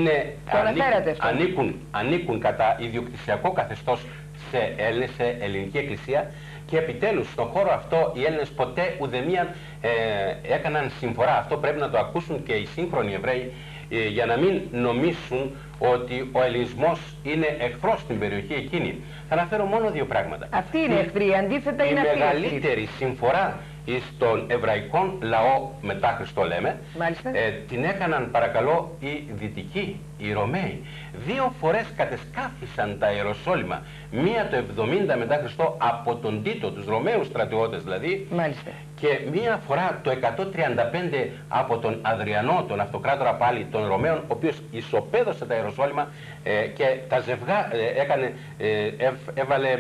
ανήκουν κατά ιδιοκτησιακό καθεστώς σε Έλληνες, σε ελληνική εκκλησία, και επιτέλους στον χώρο αυτό οι Έλληνες ποτέ ουδεμίαν έκαναν συμφορά. Αυτό πρέπει να το ακούσουν και οι σύγχρονοι Εβραίοι, για να μην νομίσουν ότι ο ελληνισμός είναι εχθρός στην περιοχή εκείνη. Θα αναφέρω μόνο δύο πράγματα. Αυτή είναι εχθρή, αντίθετα είναι αυτή. Η μεγαλύτερη συμφορά στον εβραϊκό λαό μετά Χριστό, λέμε, την έκαναν, παρακαλώ, οι Δυτικοί, οι Ρωμαίοι. 2 φορές κατεσκάφισαν τα Ιεροσόλυμα. Μία το 70 μετά Χριστό από τον Τίτο, τους Ρωμαίους στρατιώτες δηλαδή, και μία φορά το 135 από τον Αδριανό, τον αυτοκράτορα πάλι των Ρωμαίων, ο οποίος ισοπαίδωσε τα Ιεροσόλυμα και τα έβαλε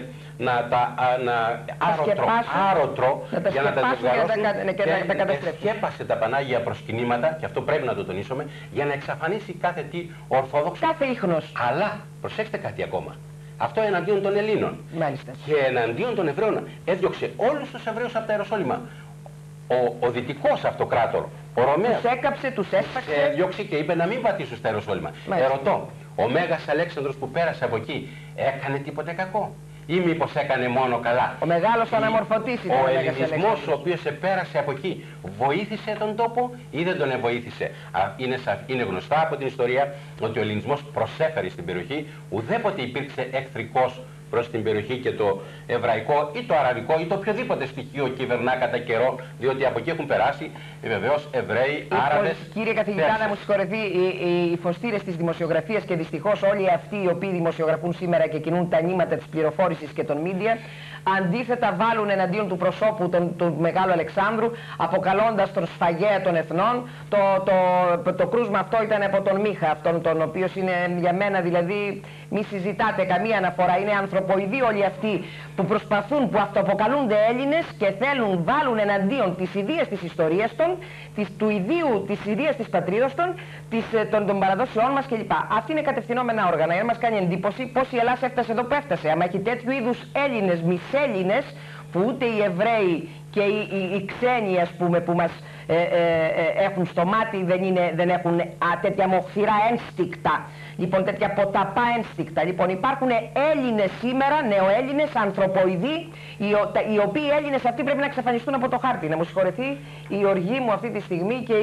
άρωτρο για να τα ζευγαρώσουν και σκέπασε τα Πανάγια προσκυνήματα, και αυτό πρέπει να το τονίσουμε, για να εξαφανίσει κάθε τι ορθόδοξο. Κάθε ίχνος. Αλλά προσέξτε κάτι ακόμα. Αυτό εναντίον των Ελλήνων. Και εναντίον των Εβραίων έδιωξε όλους τους Εβραίους από τα Ιεροσόλυμα. Ο δυτικός αυτοκράτορ, ο Ρωμαίος, τους έκαψε, τους έσπαξε, έδιωξε και είπε να μην πατήσουν στα Ιεροσόλυμα. Ερωτώ, ο Μέγας Αλέξανδρος που πέρασε από εκεί έκανε τίποτε κακό? Ή μήπως έκανε μόνο καλά? Ο μεγάλος αναμορφωτής ήταν ο ελληνισμός ο οποίος επέρασε από εκεί βοήθησε τον τόπο ή δεν τον βοήθησε? Είναι γνωστά από την ιστορία ότι ο ελληνισμός προσέφερε στην περιοχή, ουδέποτε υπήρξε εχθρικός προς την περιοχή και το εβραϊκό ή το αραβικό ή το οποιοδήποτε στοιχείο κυβερνά κατά καιρό, διότι από εκεί έχουν περάσει βεβαίως Εβραίοι, Άραβες. Κύριε καθηγητά, να μου συγχωρεθεί, οι φωστήρες της δημοσιογραφίας και δυστυχώς όλοι αυτοί οι οποίοι δημοσιογραφούν σήμερα και κινούν τα νήματα της πληροφόρησης και των μίντια, αντίθετα βάλουν εναντίον του προσώπου του Μεγάλου Αλεξάνδρου, αποκαλώντας τον σφαγέα των εθνών. Το κρούσμα αυτό ήταν από τον Μίχα, αυτόν τον οποίος είναι για μένα, δηλαδή μη συζητάτε καμία αναφορά. Είναι ανθρωποειδή όλοι αυτοί που προσπαθούν, που αυτοαποκαλούνται Έλληνες και θέλουν, βάλουν εναντίον της ιδείας της ιστορίας των, του ιδίου της ιδείας της πατρίδας των παραδόσεών μας κλπ. Αυτοί είναι κατευθυνόμενα όργανα. Για να μας κάνει εντύπωση πως η Ελλάδα έφτασε εδώ που έφτασε. Άμα έχει τέτοιου είδους Έλληνες, μισέλληνες, που ούτε οι Εβραίοι και οι ξένοι, ας πούμε, που μας έχουν στο μάτι, δεν έχουν τέτοια μοχθηρά ένστικτα, λοιπόν, τέτοια ποταπά ένστικτα. Λοιπόν, υπάρχουν Έλληνες σήμερα, νεοέλληνες, ανθρωποειδοί, οι οποίοι Έλληνες αυτοί πρέπει να εξαφανιστούν από το χάρτη. Να μου συγχωρεθεί η οργή μου αυτή τη στιγμή και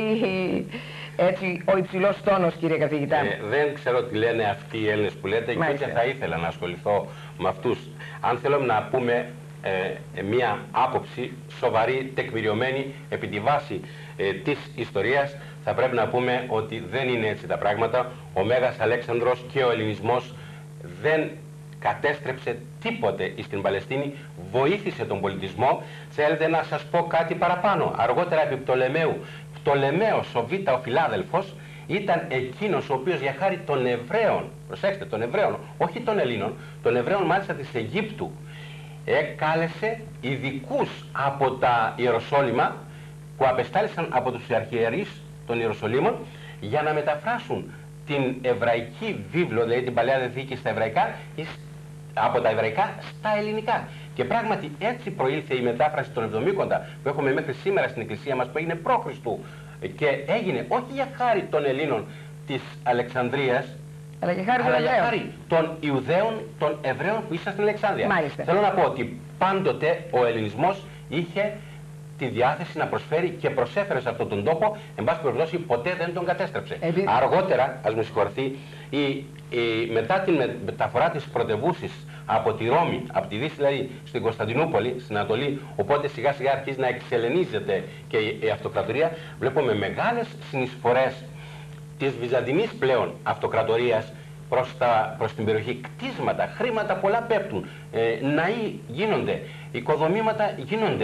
έτσι, ο υψηλός τόνος, κύριε καθηγητά. Δεν ξέρω τι λένε αυτοί οι Έλληνες που λέτε, και θα ήθελα να ασχοληθώ με αυτούς. Αν θέλουμε να πούμε μια άποψη σοβαρή, τεκμηριωμένη επί τη βάση της ιστορίας, θα πρέπει να πούμε ότι δεν είναι έτσι τα πράγματα. Ο Μέγας Αλέξανδρος και ο ελληνισμός δεν κατέστρεψε τίποτε στην Παλαιστίνη, βοήθησε τον πολιτισμό. Θέλετε να σας πω κάτι παραπάνω? Αργότερα επί Πτολεμαίου, Πτολεμαίος ο Β' ο φιλάδελφος ήταν εκείνος ο οποίος για χάρη των Εβραίων, προσέξτε, των Εβραίων, όχι των Ελλήνων, των Εβραίων μάλιστα της Αιγύπτου, κάλεσε ειδικούς από τα Ιεροσόλυμα που απεστάλησαν από τους αρχιερείς των Ιεροσολύμων για να μεταφράσουν την εβραϊκή βίβλο, δηλαδή την Παλαιά Διαθήκη στα εβραϊκά, από τα εβραϊκά στα ελληνικά. Και πράγματι έτσι προήλθε η μετάφραση των Εβδομήκοντα που έχουμε μέχρι σήμερα στην Εκκλησία μας, που έγινε π.Χ. και έγινε όχι για χάρη των Ελλήνων της Αλεξανδρίας, αλλά για χάρη των Ιουδαίων, των Εβραίων που ήσαν στην Αλεξάνδρεια. Μάλιστα. Θέλω να πω ότι πάντοτε ο ελληνισμός είχε τη διάθεση να προσφέρει και προσέφερε σε αυτόν τον τόπο, εν πάση περιπτώσει ποτέ δεν τον κατέστρεψε. Αργότερα, ας μου συγχωρεθεί, μετά την μεταφορά της πρωτευούσης από τη Ρώμη, από τη Δύση δηλαδή στην Κωνσταντινούπολη, στην Ανατολή, οπότε σιγά σιγά αρχίζει να εξελενίζεται και η αυτοκρατορία, βλέπουμε μεγάλες συνεισφορές της Βυζαντινής πλέον αυτοκρατορίας προς την περιοχή. Κτίσματα, χρήματα πολλά πέφτουν, ναοί γίνονται, οικοδομήματα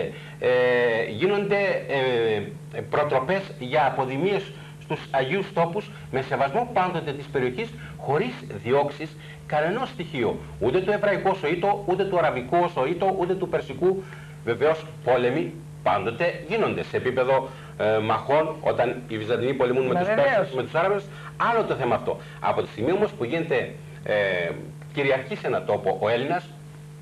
γίνονται προτροπές για αποδημίες στους Αγίους Τόπους με σεβασμό πάντοτε της περιοχής, χωρίς διώξεις κανενός στοιχείο, ούτε του εβραϊκού σοΐτο, ούτε του αραβικού σοΐτο, ούτε του περσικού. Βεβαίως πόλεμοι πάντοτε γίνονται σε επίπεδο μαχών, όταν οι Βυζαντινοί πολεμούν με τους Πέρσες, με τους Άραβες, άλλο το θέμα αυτό. Από τη στιγμή όμως που γίνεται κυριαρχεί σε ένα τόπο ο Έλληνας,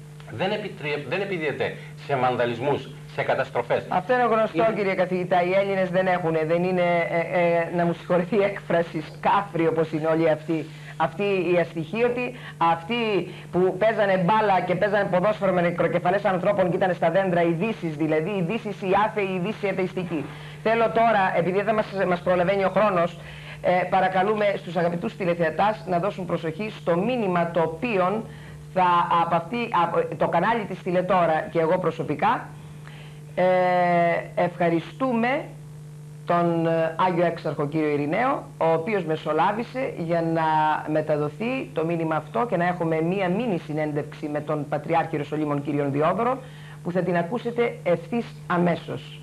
δεν επιδίεται σε βανδαλισμούς, σε καταστροφές. Αυτό είναι γνωστό, κύριε καθηγητά. Οι Έλληνες δεν είναι, να μου συγχωρεθεί η έκφραση, σκάφροι όπως είναι όλοι αυτοί. Αυτοί οι αστοιχείωτοι, αυτοί που παίζανε μπάλα και παίζανε ποδόσφαιρο με νεκροκεφαλές ανθρώπων και ήταν στα δέντρα, οι Δύσεις δηλαδή, οι Δύσεις οι άθεοι, οι Δύσεις οι ατεϊστικοί. Θέλω τώρα, επειδή δεν μας προλαβαίνει ο χρόνος, παρακαλούμε στους αγαπητούς τηλεθεατάς να δώσουν προσοχή στο μήνυμα το οποίο από το κανάλι της Τηλετώρα και εγώ προσωπικά ευχαριστούμε τον Άγιο Έξαρχο κύριο Ειρηναίο, ο οποίος μεσολάβησε για να μεταδοθεί το μήνυμα αυτό και να έχουμε μία μίνι συνέντευξη με τον Πατριάρχη Ιεροσολύμων κύριον Διόδωρο, που θα την ακούσετε ευθύς αμέσως.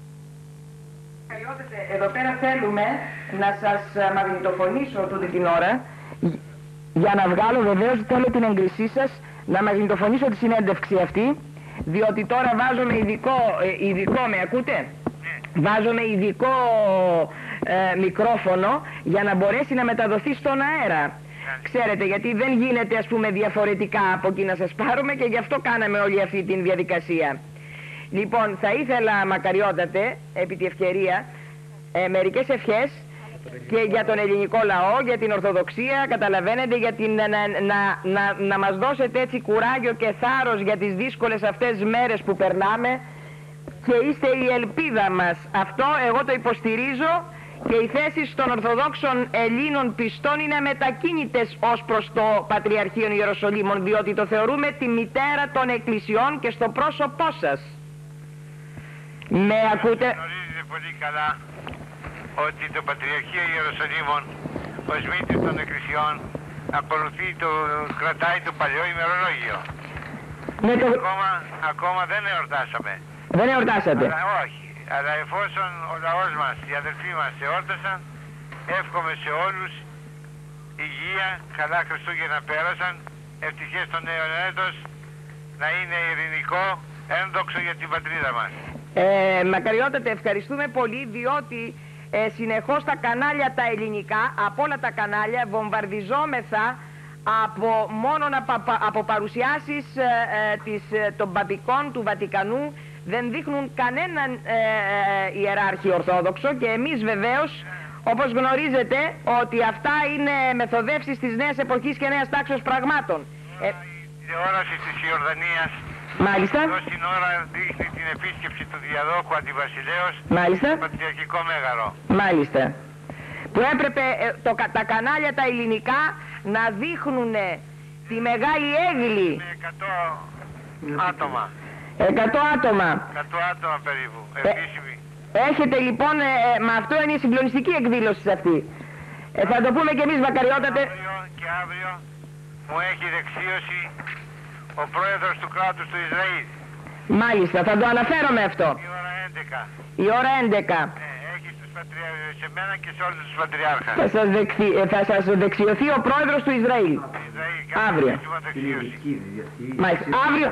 Εδώ πέρα θέλουμε να σας μαγνητοφωνήσω τούτη την ώρα, για να βγάλω, βεβαίως θέλω την έγκρισή σας να μαγνητοφωνήσω τη συνέντευξη αυτή, διότι τώρα βάζουμε ειδικό, με ακούτε? Βάζουμε ειδικό μικρόφωνο για να μπορέσει να μεταδοθεί στον αέρα. Ξέρετε, γιατί δεν γίνεται, ας πούμε, διαφορετικά από εκεί να σας πάρουμε, και γι' αυτό κάναμε όλη αυτή τη διαδικασία. Λοιπόν, θα ήθελα, μακαριότατε, επί τη ευκαιρία, μερικές ευχές και για τον ελληνικό λαό, για την Ορθοδοξία, καταλαβαίνετε, για να μας δώσετε έτσι κουράγιο και θάρρος για τις δύσκολες αυτές μέρες που περνάμε, και είστε η ελπίδα μας. Αυτό εγώ το υποστηρίζω και οι θέσεις των Ορθοδόξων Ελλήνων πιστών είναι μετακίνητες ως προς το Πατριαρχείο Ιεροσολύμων, διότι το θεωρούμε τη μητέρα των εκκλησιών και στο πρόσωπό σας. Με ακούτε? Γνωρίζετε πολύ καλά ότι το Πατριαρχείο Ιεροσολύμων ως μήτρη των εκκλησιών κρατάει το παλιό ημερολόγιο. Ναι, Ακόμα δεν εορτάσαμε. Δεν εορτάσατε? Όχι. Αλλά εφόσον ο λαός μας, οι αδελφοί μας εόρτασαν, εύχομαι σε όλους υγεία, καλά Χριστούγεννα πέρασαν, ευτυχές το νέο έτος, να είναι ειρηνικό, ένδοξο για την πατρίδα μας. Μακαριότατε, ευχαριστούμε πολύ, διότι συνεχώς τα κανάλια τα ελληνικά, από όλα τα κανάλια, βομβαρδιζόμεθα από παρουσιάσεις των παπικών του Βατικανού. Δεν δείχνουν κανέναν ιεράρχη Ορθόδοξο, και εμείς βεβαίως, όπως γνωρίζετε, ότι αυτά είναι μεθοδεύσεις της νέας εποχής και νέας τάξης πραγμάτων. Η τηλεόραση της Ιορδανίας, μάλιστα, εδώ στην ώρα δείχνει την επίσκεψη του διαδόχου αντιβασιλέως, μάλιστα, στο Πατριαρχικό Μέγαρο. Μάλιστα. Που έπρεπε τα κανάλια τα ελληνικά να δείχνουν τη μεγάλη έγκλη. Με 100 άτομα. 100 άτομα. 100 άτομα περίπου, επίσημη. Έχετε λοιπόν, με αυτό είναι η συγκλονιστική εκδήλωση αυτή. Θα το πούμε και εμείς, Μακαριότατε. Αύριο μου έχει δεξίωση ο πρόεδρος του κράτους του Ισραήλ. Μάλιστα, θα το αναφέρομαι αυτό. Η ώρα 11. Η ώρα 11. Έχει σε μένα και σε όλους τους πατριάρχες. Θα σας δεξιωθεί ο πρόεδρος του Ισραήλ. Αύριο. Μάλιστα, αύριο.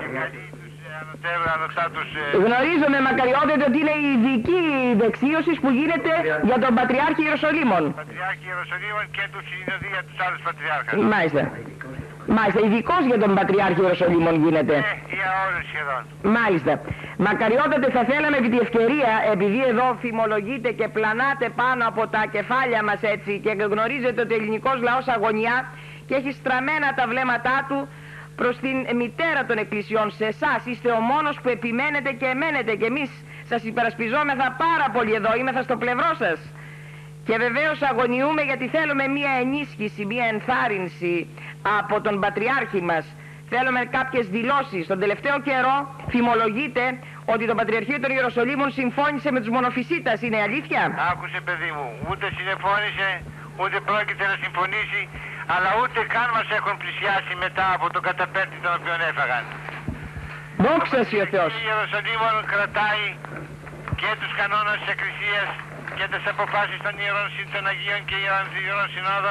Γνωρίζουμε, Μακαριότατε, ότι είναι η ειδική δεξίωση που γίνεται για τον Πατριάρχη Ιεροσολύμων. Πατριάρχη Ιεροσολύμων και του συνοδεί για τους άλλους πατριάρχες. Μάλιστα. Μάλιστα, ειδικός για τον Πατριάρχη Ιεροσολύμων γίνεται. Για όλους σχεδόν. Μάλιστα. Μακαριότατε, θα θέλαμε επί τη ευκαιρία, επειδή εδώ φημολογείτε και πλανάτε πάνω από τα κεφάλια μας έτσι, και γνωρίζετε ότι ο ελληνικός λαός αγωνιά και έχει στραμμένα τα βλέμματά του προς την μητέρα των εκκλησιών, σε εσάς, είστε ο μόνος που επιμένετε και εμένετε, και εμείς σας υπερασπιζόμεθα πάρα πολύ εδώ, είμεθα στο πλευρό σας. Και βεβαίως αγωνιούμε γιατί θέλουμε μία ενίσχυση, μία ενθάρρυνση από τον Πατριάρχη μας. Θέλουμε κάποιες δηλώσεις. Τον τελευταίο καιρό φημολογείται ότι το Πατριαρχείο των Ιεροσολύμων συμφώνησε με τους μονοφυσίτας. Είναι αλήθεια? Άκουσε, παιδί μου, ούτε συνεφώνησε, ούτε πρόκειται να συμφωνήσει, αλλά ούτε καν μας έχουν πλησιάσει μετά από τον καταπέρτη τον οποίον έφαγαν. Δόξα σοι ο Θεός. Η Ιεροσολύμων κρατάει και τους κανόνες της Εκκλησίας και τις αποφάσεις των Ιερών των Αγίων και Ιερών Συνόδων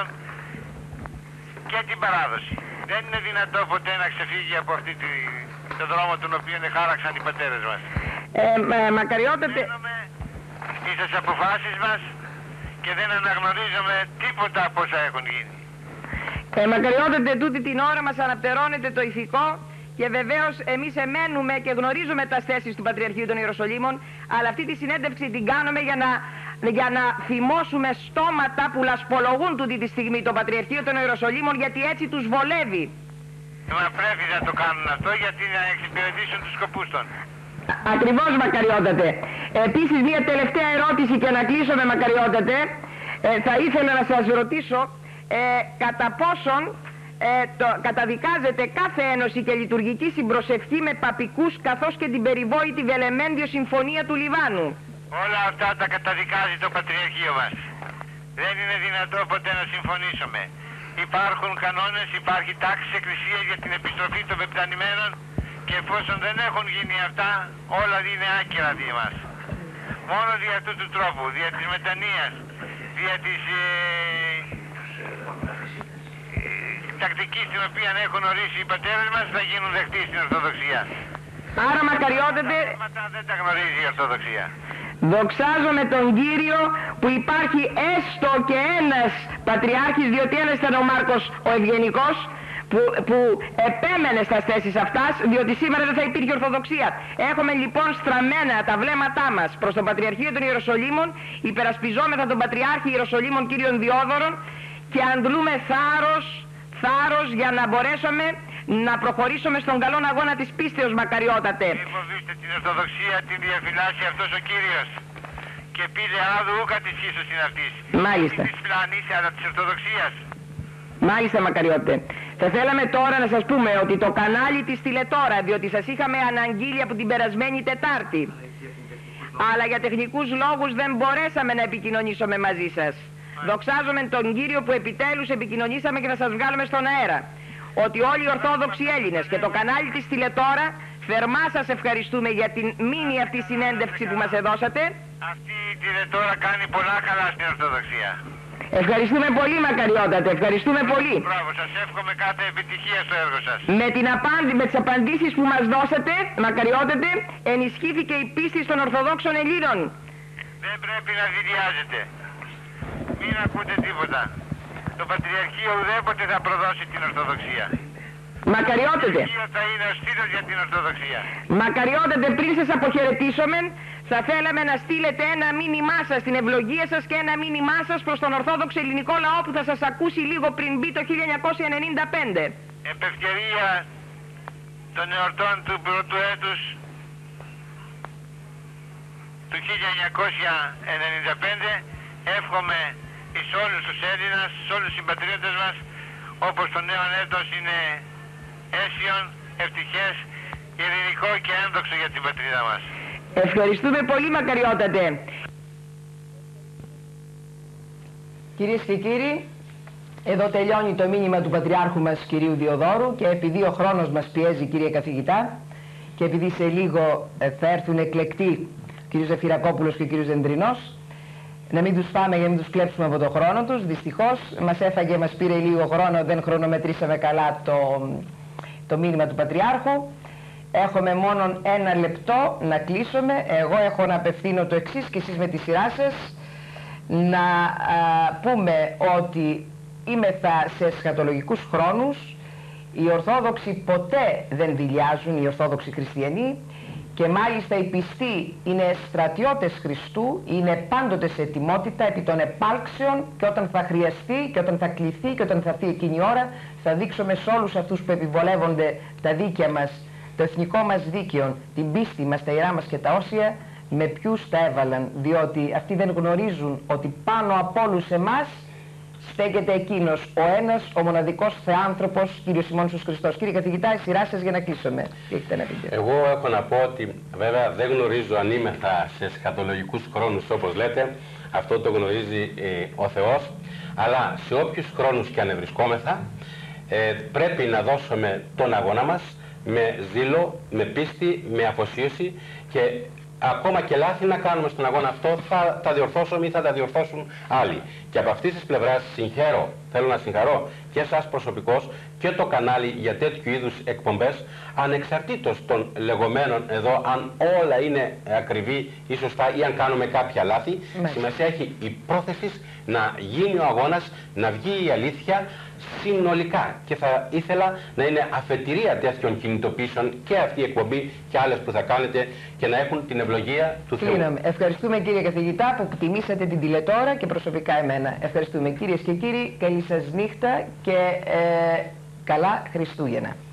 και την παράδοση. Δεν είναι δυνατό ποτέ να ξεφύγει από αυτή τον δρόμο τον οποίο χάραξαν οι πατέρες μας. Μακαριότατε, στις αποφάσεις μας και δεν αναγνωρίζουμε τίποτα από όσα έχουν γίνει. Μακαριότατε, τούτη την ώρα μας αναπτερώνεται το ηθικό, και βεβαίως εμείς εμένουμε και γνωρίζουμε τα θέσεις του Πατριαρχείου των Ιεροσολύμων, αλλά αυτή τη συνέντευξη την κάνουμε για να θυμώσουμε στόματα που λασπολογούν τούτη τη στιγμή το Πατριαρχείο των Ιεροσολύμων, γιατί έτσι τους βολεύει. Μα πρέπει να το κάνουν αυτό, γιατί να εξυπηρετήσουν τους σκοπούς των. Ακριβώς, Μακαριότατε. Επίσης, μια τελευταία ερώτηση και να κλείσουμε, Μακαριότατε. Θα ήθελα να σας ρωτήσω κατά πόσον καταδικάζεται κάθε ένωση και λειτουργική συμπροσευχή με παπικούς, καθώς και την περιβόητη Βελεμέντιο Συμφωνία του Λιβάνου. Όλα αυτά τα καταδικάζει το Πατριαρχείο μας. Δεν είναι δυνατό ποτέ να συμφωνήσουμε. Υπάρχουν κανόνες, υπάρχει τάξη εκκλησία για την επιστροφή των πεπτανημένων, και εφόσον δεν έχουν γίνει αυτά, όλα είναι άκυρα δι' μας. Μόνο δι' αυτού του τρόπου, δια της μετανοίας, δια της τακτικής την οποία έχουν ορίσει οι πατέρες μας, θα γίνουν δεκτοί στην Ορθοδοξία. Άρα, Μακαριότατε, δεν τα γνωρίζει η Ορθοδοξία. Δοξάζομαι τον Κύριο που υπάρχει έστω και ένας πατριάρχης, διότι ένας ήταν ο Μάρκος ο Ευγενικός, που επέμενε στα θέσεις αυτάς, διότι σήμερα δεν θα υπήρχε Ορθοδοξία. Έχουμε λοιπόν στραμμένα τα βλέμματά μας προς το Πατριαρχείο των Ιεροσολύμων, υπερασπιζόμεθα τον Πατριάρχη Ιεροσολύμων κύριον Διόδωρον, και αντλούμε θάρρος για να μπορέσουμε να προχωρήσουμε στον καλόν αγώνα της πίστεως, Μακαριότατε. Μην φοβήστε την Ορθοδοξία, την διαφυλάσσει αυτός ο Κύριος. και πήλε άδου ούκα της ίσως στην αυτής. Μάλιστα. Της πλάνης αλλά της Ορθοδοξίας. Μάλιστα, Μακαριώτε. Θα θέλαμε τώρα να σας πούμε ότι το κανάλι της Τηλετώρα, διότι σας είχαμε αναγγείλει από την περασμένη Τετάρτη, αλλά για τεχνικούς λόγους δεν μπορέσαμε να επικοινωνήσουμε μαζί σας. Δοξάζομαι τον Κύριο που επιτέλους επικοινωνήσαμε και να σας βγάλουμε στον αέρα. Ότι όλοι οι Ορθόδοξοι Έλληνες και το κανάλι της Τηλετώρα, θερμά σας ευχαριστούμε για την μήνυ αυτή συνέντευξη που μας εδώσατε. Αυτή η Τηλετώρα κάνει πολλά καλά στην Ορθοδοξία. Ευχαριστούμε πολύ, Μακαριότατε, ευχαριστούμε πολύ. Μπράβο, σας εύχομαι κάθε επιτυχία στο έργο σας. Με τις απαντήσεις που μας δώσατε, Μακαριότατε, ενισχύθηκε η πίστη των Ορθοδόξων Ελλήνων. Δεν πρέπει να δηλιάζετε. Μην ακούτε τίποτα. Το Πατριαρχείο ουδέποτε θα προδώσει την Ορθοδοξία. Μακαριότατε. Το Πατριαρχείο θα είναι ο στήλος για την Ορθοδοξία. Μακαριότατε, πριν σας αποχαιρετήσουμε, θα θέλαμε να στείλετε ένα μήνυμά σας, την ευλογία σας και ένα μήνυμά σας προς τον Ορθόδοξο ελληνικό λαό που θα σας ακούσει λίγο πριν μπει το 1995. Επ' ευκαιρία των εορτών του πρώτου έτους του 1995 εύχομαι εις όλους τους Έλληνας, σε όλους τους συμπατριώτες μας, όπως το νέο έτος είναι αίσιον, ευτυχές, ειρηνικό και ένδοξο για την πατρίδα μας. Ευχαριστούμε πολύ, Μακαριότατε. Κυρίες και κύριοι, εδώ τελειώνει το μήνυμα του Πατριάρχου μας κυρίου Διοδόρου και επειδή ο χρόνος μας πιέζει, κύριε καθηγητά, και επειδή σε λίγο θα έρθουν εκλεκτοί ο κύριος Ζεφυρακόπουλος και ο κύριος Δεντρινός, να μην τους φάμε για να μην τους κλέψουμε από το χρόνο τους. Δυστυχώς μας έφαγε, μας πήρε λίγο χρόνο, δεν χρονομετρήσαμε καλά το μήνυμα του Πατριάρχου. Έχουμε μόνο 1 λεπτό να κλείσουμε. Εγώ έχω να απευθύνω το εξής και εσείς με τη σειρά σας να πούμε ότι είμεθα σε εσχατολογικούς χρόνους. Οι Ορθόδοξοι ποτέ δεν δειλιάζουν, οι Ορθόδοξοι Χριστιανοί, και μάλιστα οι πιστοί είναι στρατιώτες Χριστού, είναι πάντοτε σε ετοιμότητα επί των επάλξεων, και όταν θα χρειαστεί και όταν θα κληθεί και όταν θα έρθει εκείνη η ώρα, θα δείξουμε σε όλους αυτούς που επιβολεύονται τα δίκαια μας, το εθνικό μας δίκαιο, την πίστη μας, τα ιερά μας και τα όσια, με ποιους τα έβαλαν, διότι αυτοί δεν γνωρίζουν ότι πάνω από όλους εμάς στέκεται εκείνος, ο ένας, ο μοναδικός Θεάνθρωπος, Κύριος ημών Ιησούς Χριστός. Κύριε καθηγητά, η σειρά σας για να κλείσουμε. Τι έχετε να πείτε? Εγώ έχω να πω ότι βέβαια δεν γνωρίζω αν είμεθα σε εσχατολογικούς χρόνους όπως λέτε, αυτό το γνωρίζει ο Θεός, αλλά σε όποιους χρόνους και αν βρισκόμεθα, πρέπει να δώσουμε τον αγώνα μας με ζήλο, με πίστη, με αφοσίωση, και ακόμα και λάθη να κάνουμε στον αγώνα αυτό θα τα διορθώσουμε ή θα τα διορθώσουν άλλοι. Και από αυτής της πλευράς θέλω να συγχαρώ και εσάς προσωπικώς και το κανάλι για τέτοιου είδους εκπομπές, ανεξαρτήτως των λεγόμενων εδώ αν όλα είναι ακριβή ή σωστά ή αν κάνουμε κάποια λάθη. Σημασία έχει η πρόθεση να γίνει ο αγώνας, να βγει η αλήθεια συνολικά, και θα ήθελα να είναι αφετηρία τέτοιων κινητοποιήσεων και αυτή η εκπομπή και άλλες που θα κάνετε και να έχουν την ευλογία του Θεού. Ευχαριστούμε, κύριε καθηγητά, που τιμήσατε την Τηλετώρα και προσωπικά εμένα. Ευχαριστούμε, κυρίες και κύριοι, καλή σας νύχτα και καλά Χριστούγεννα.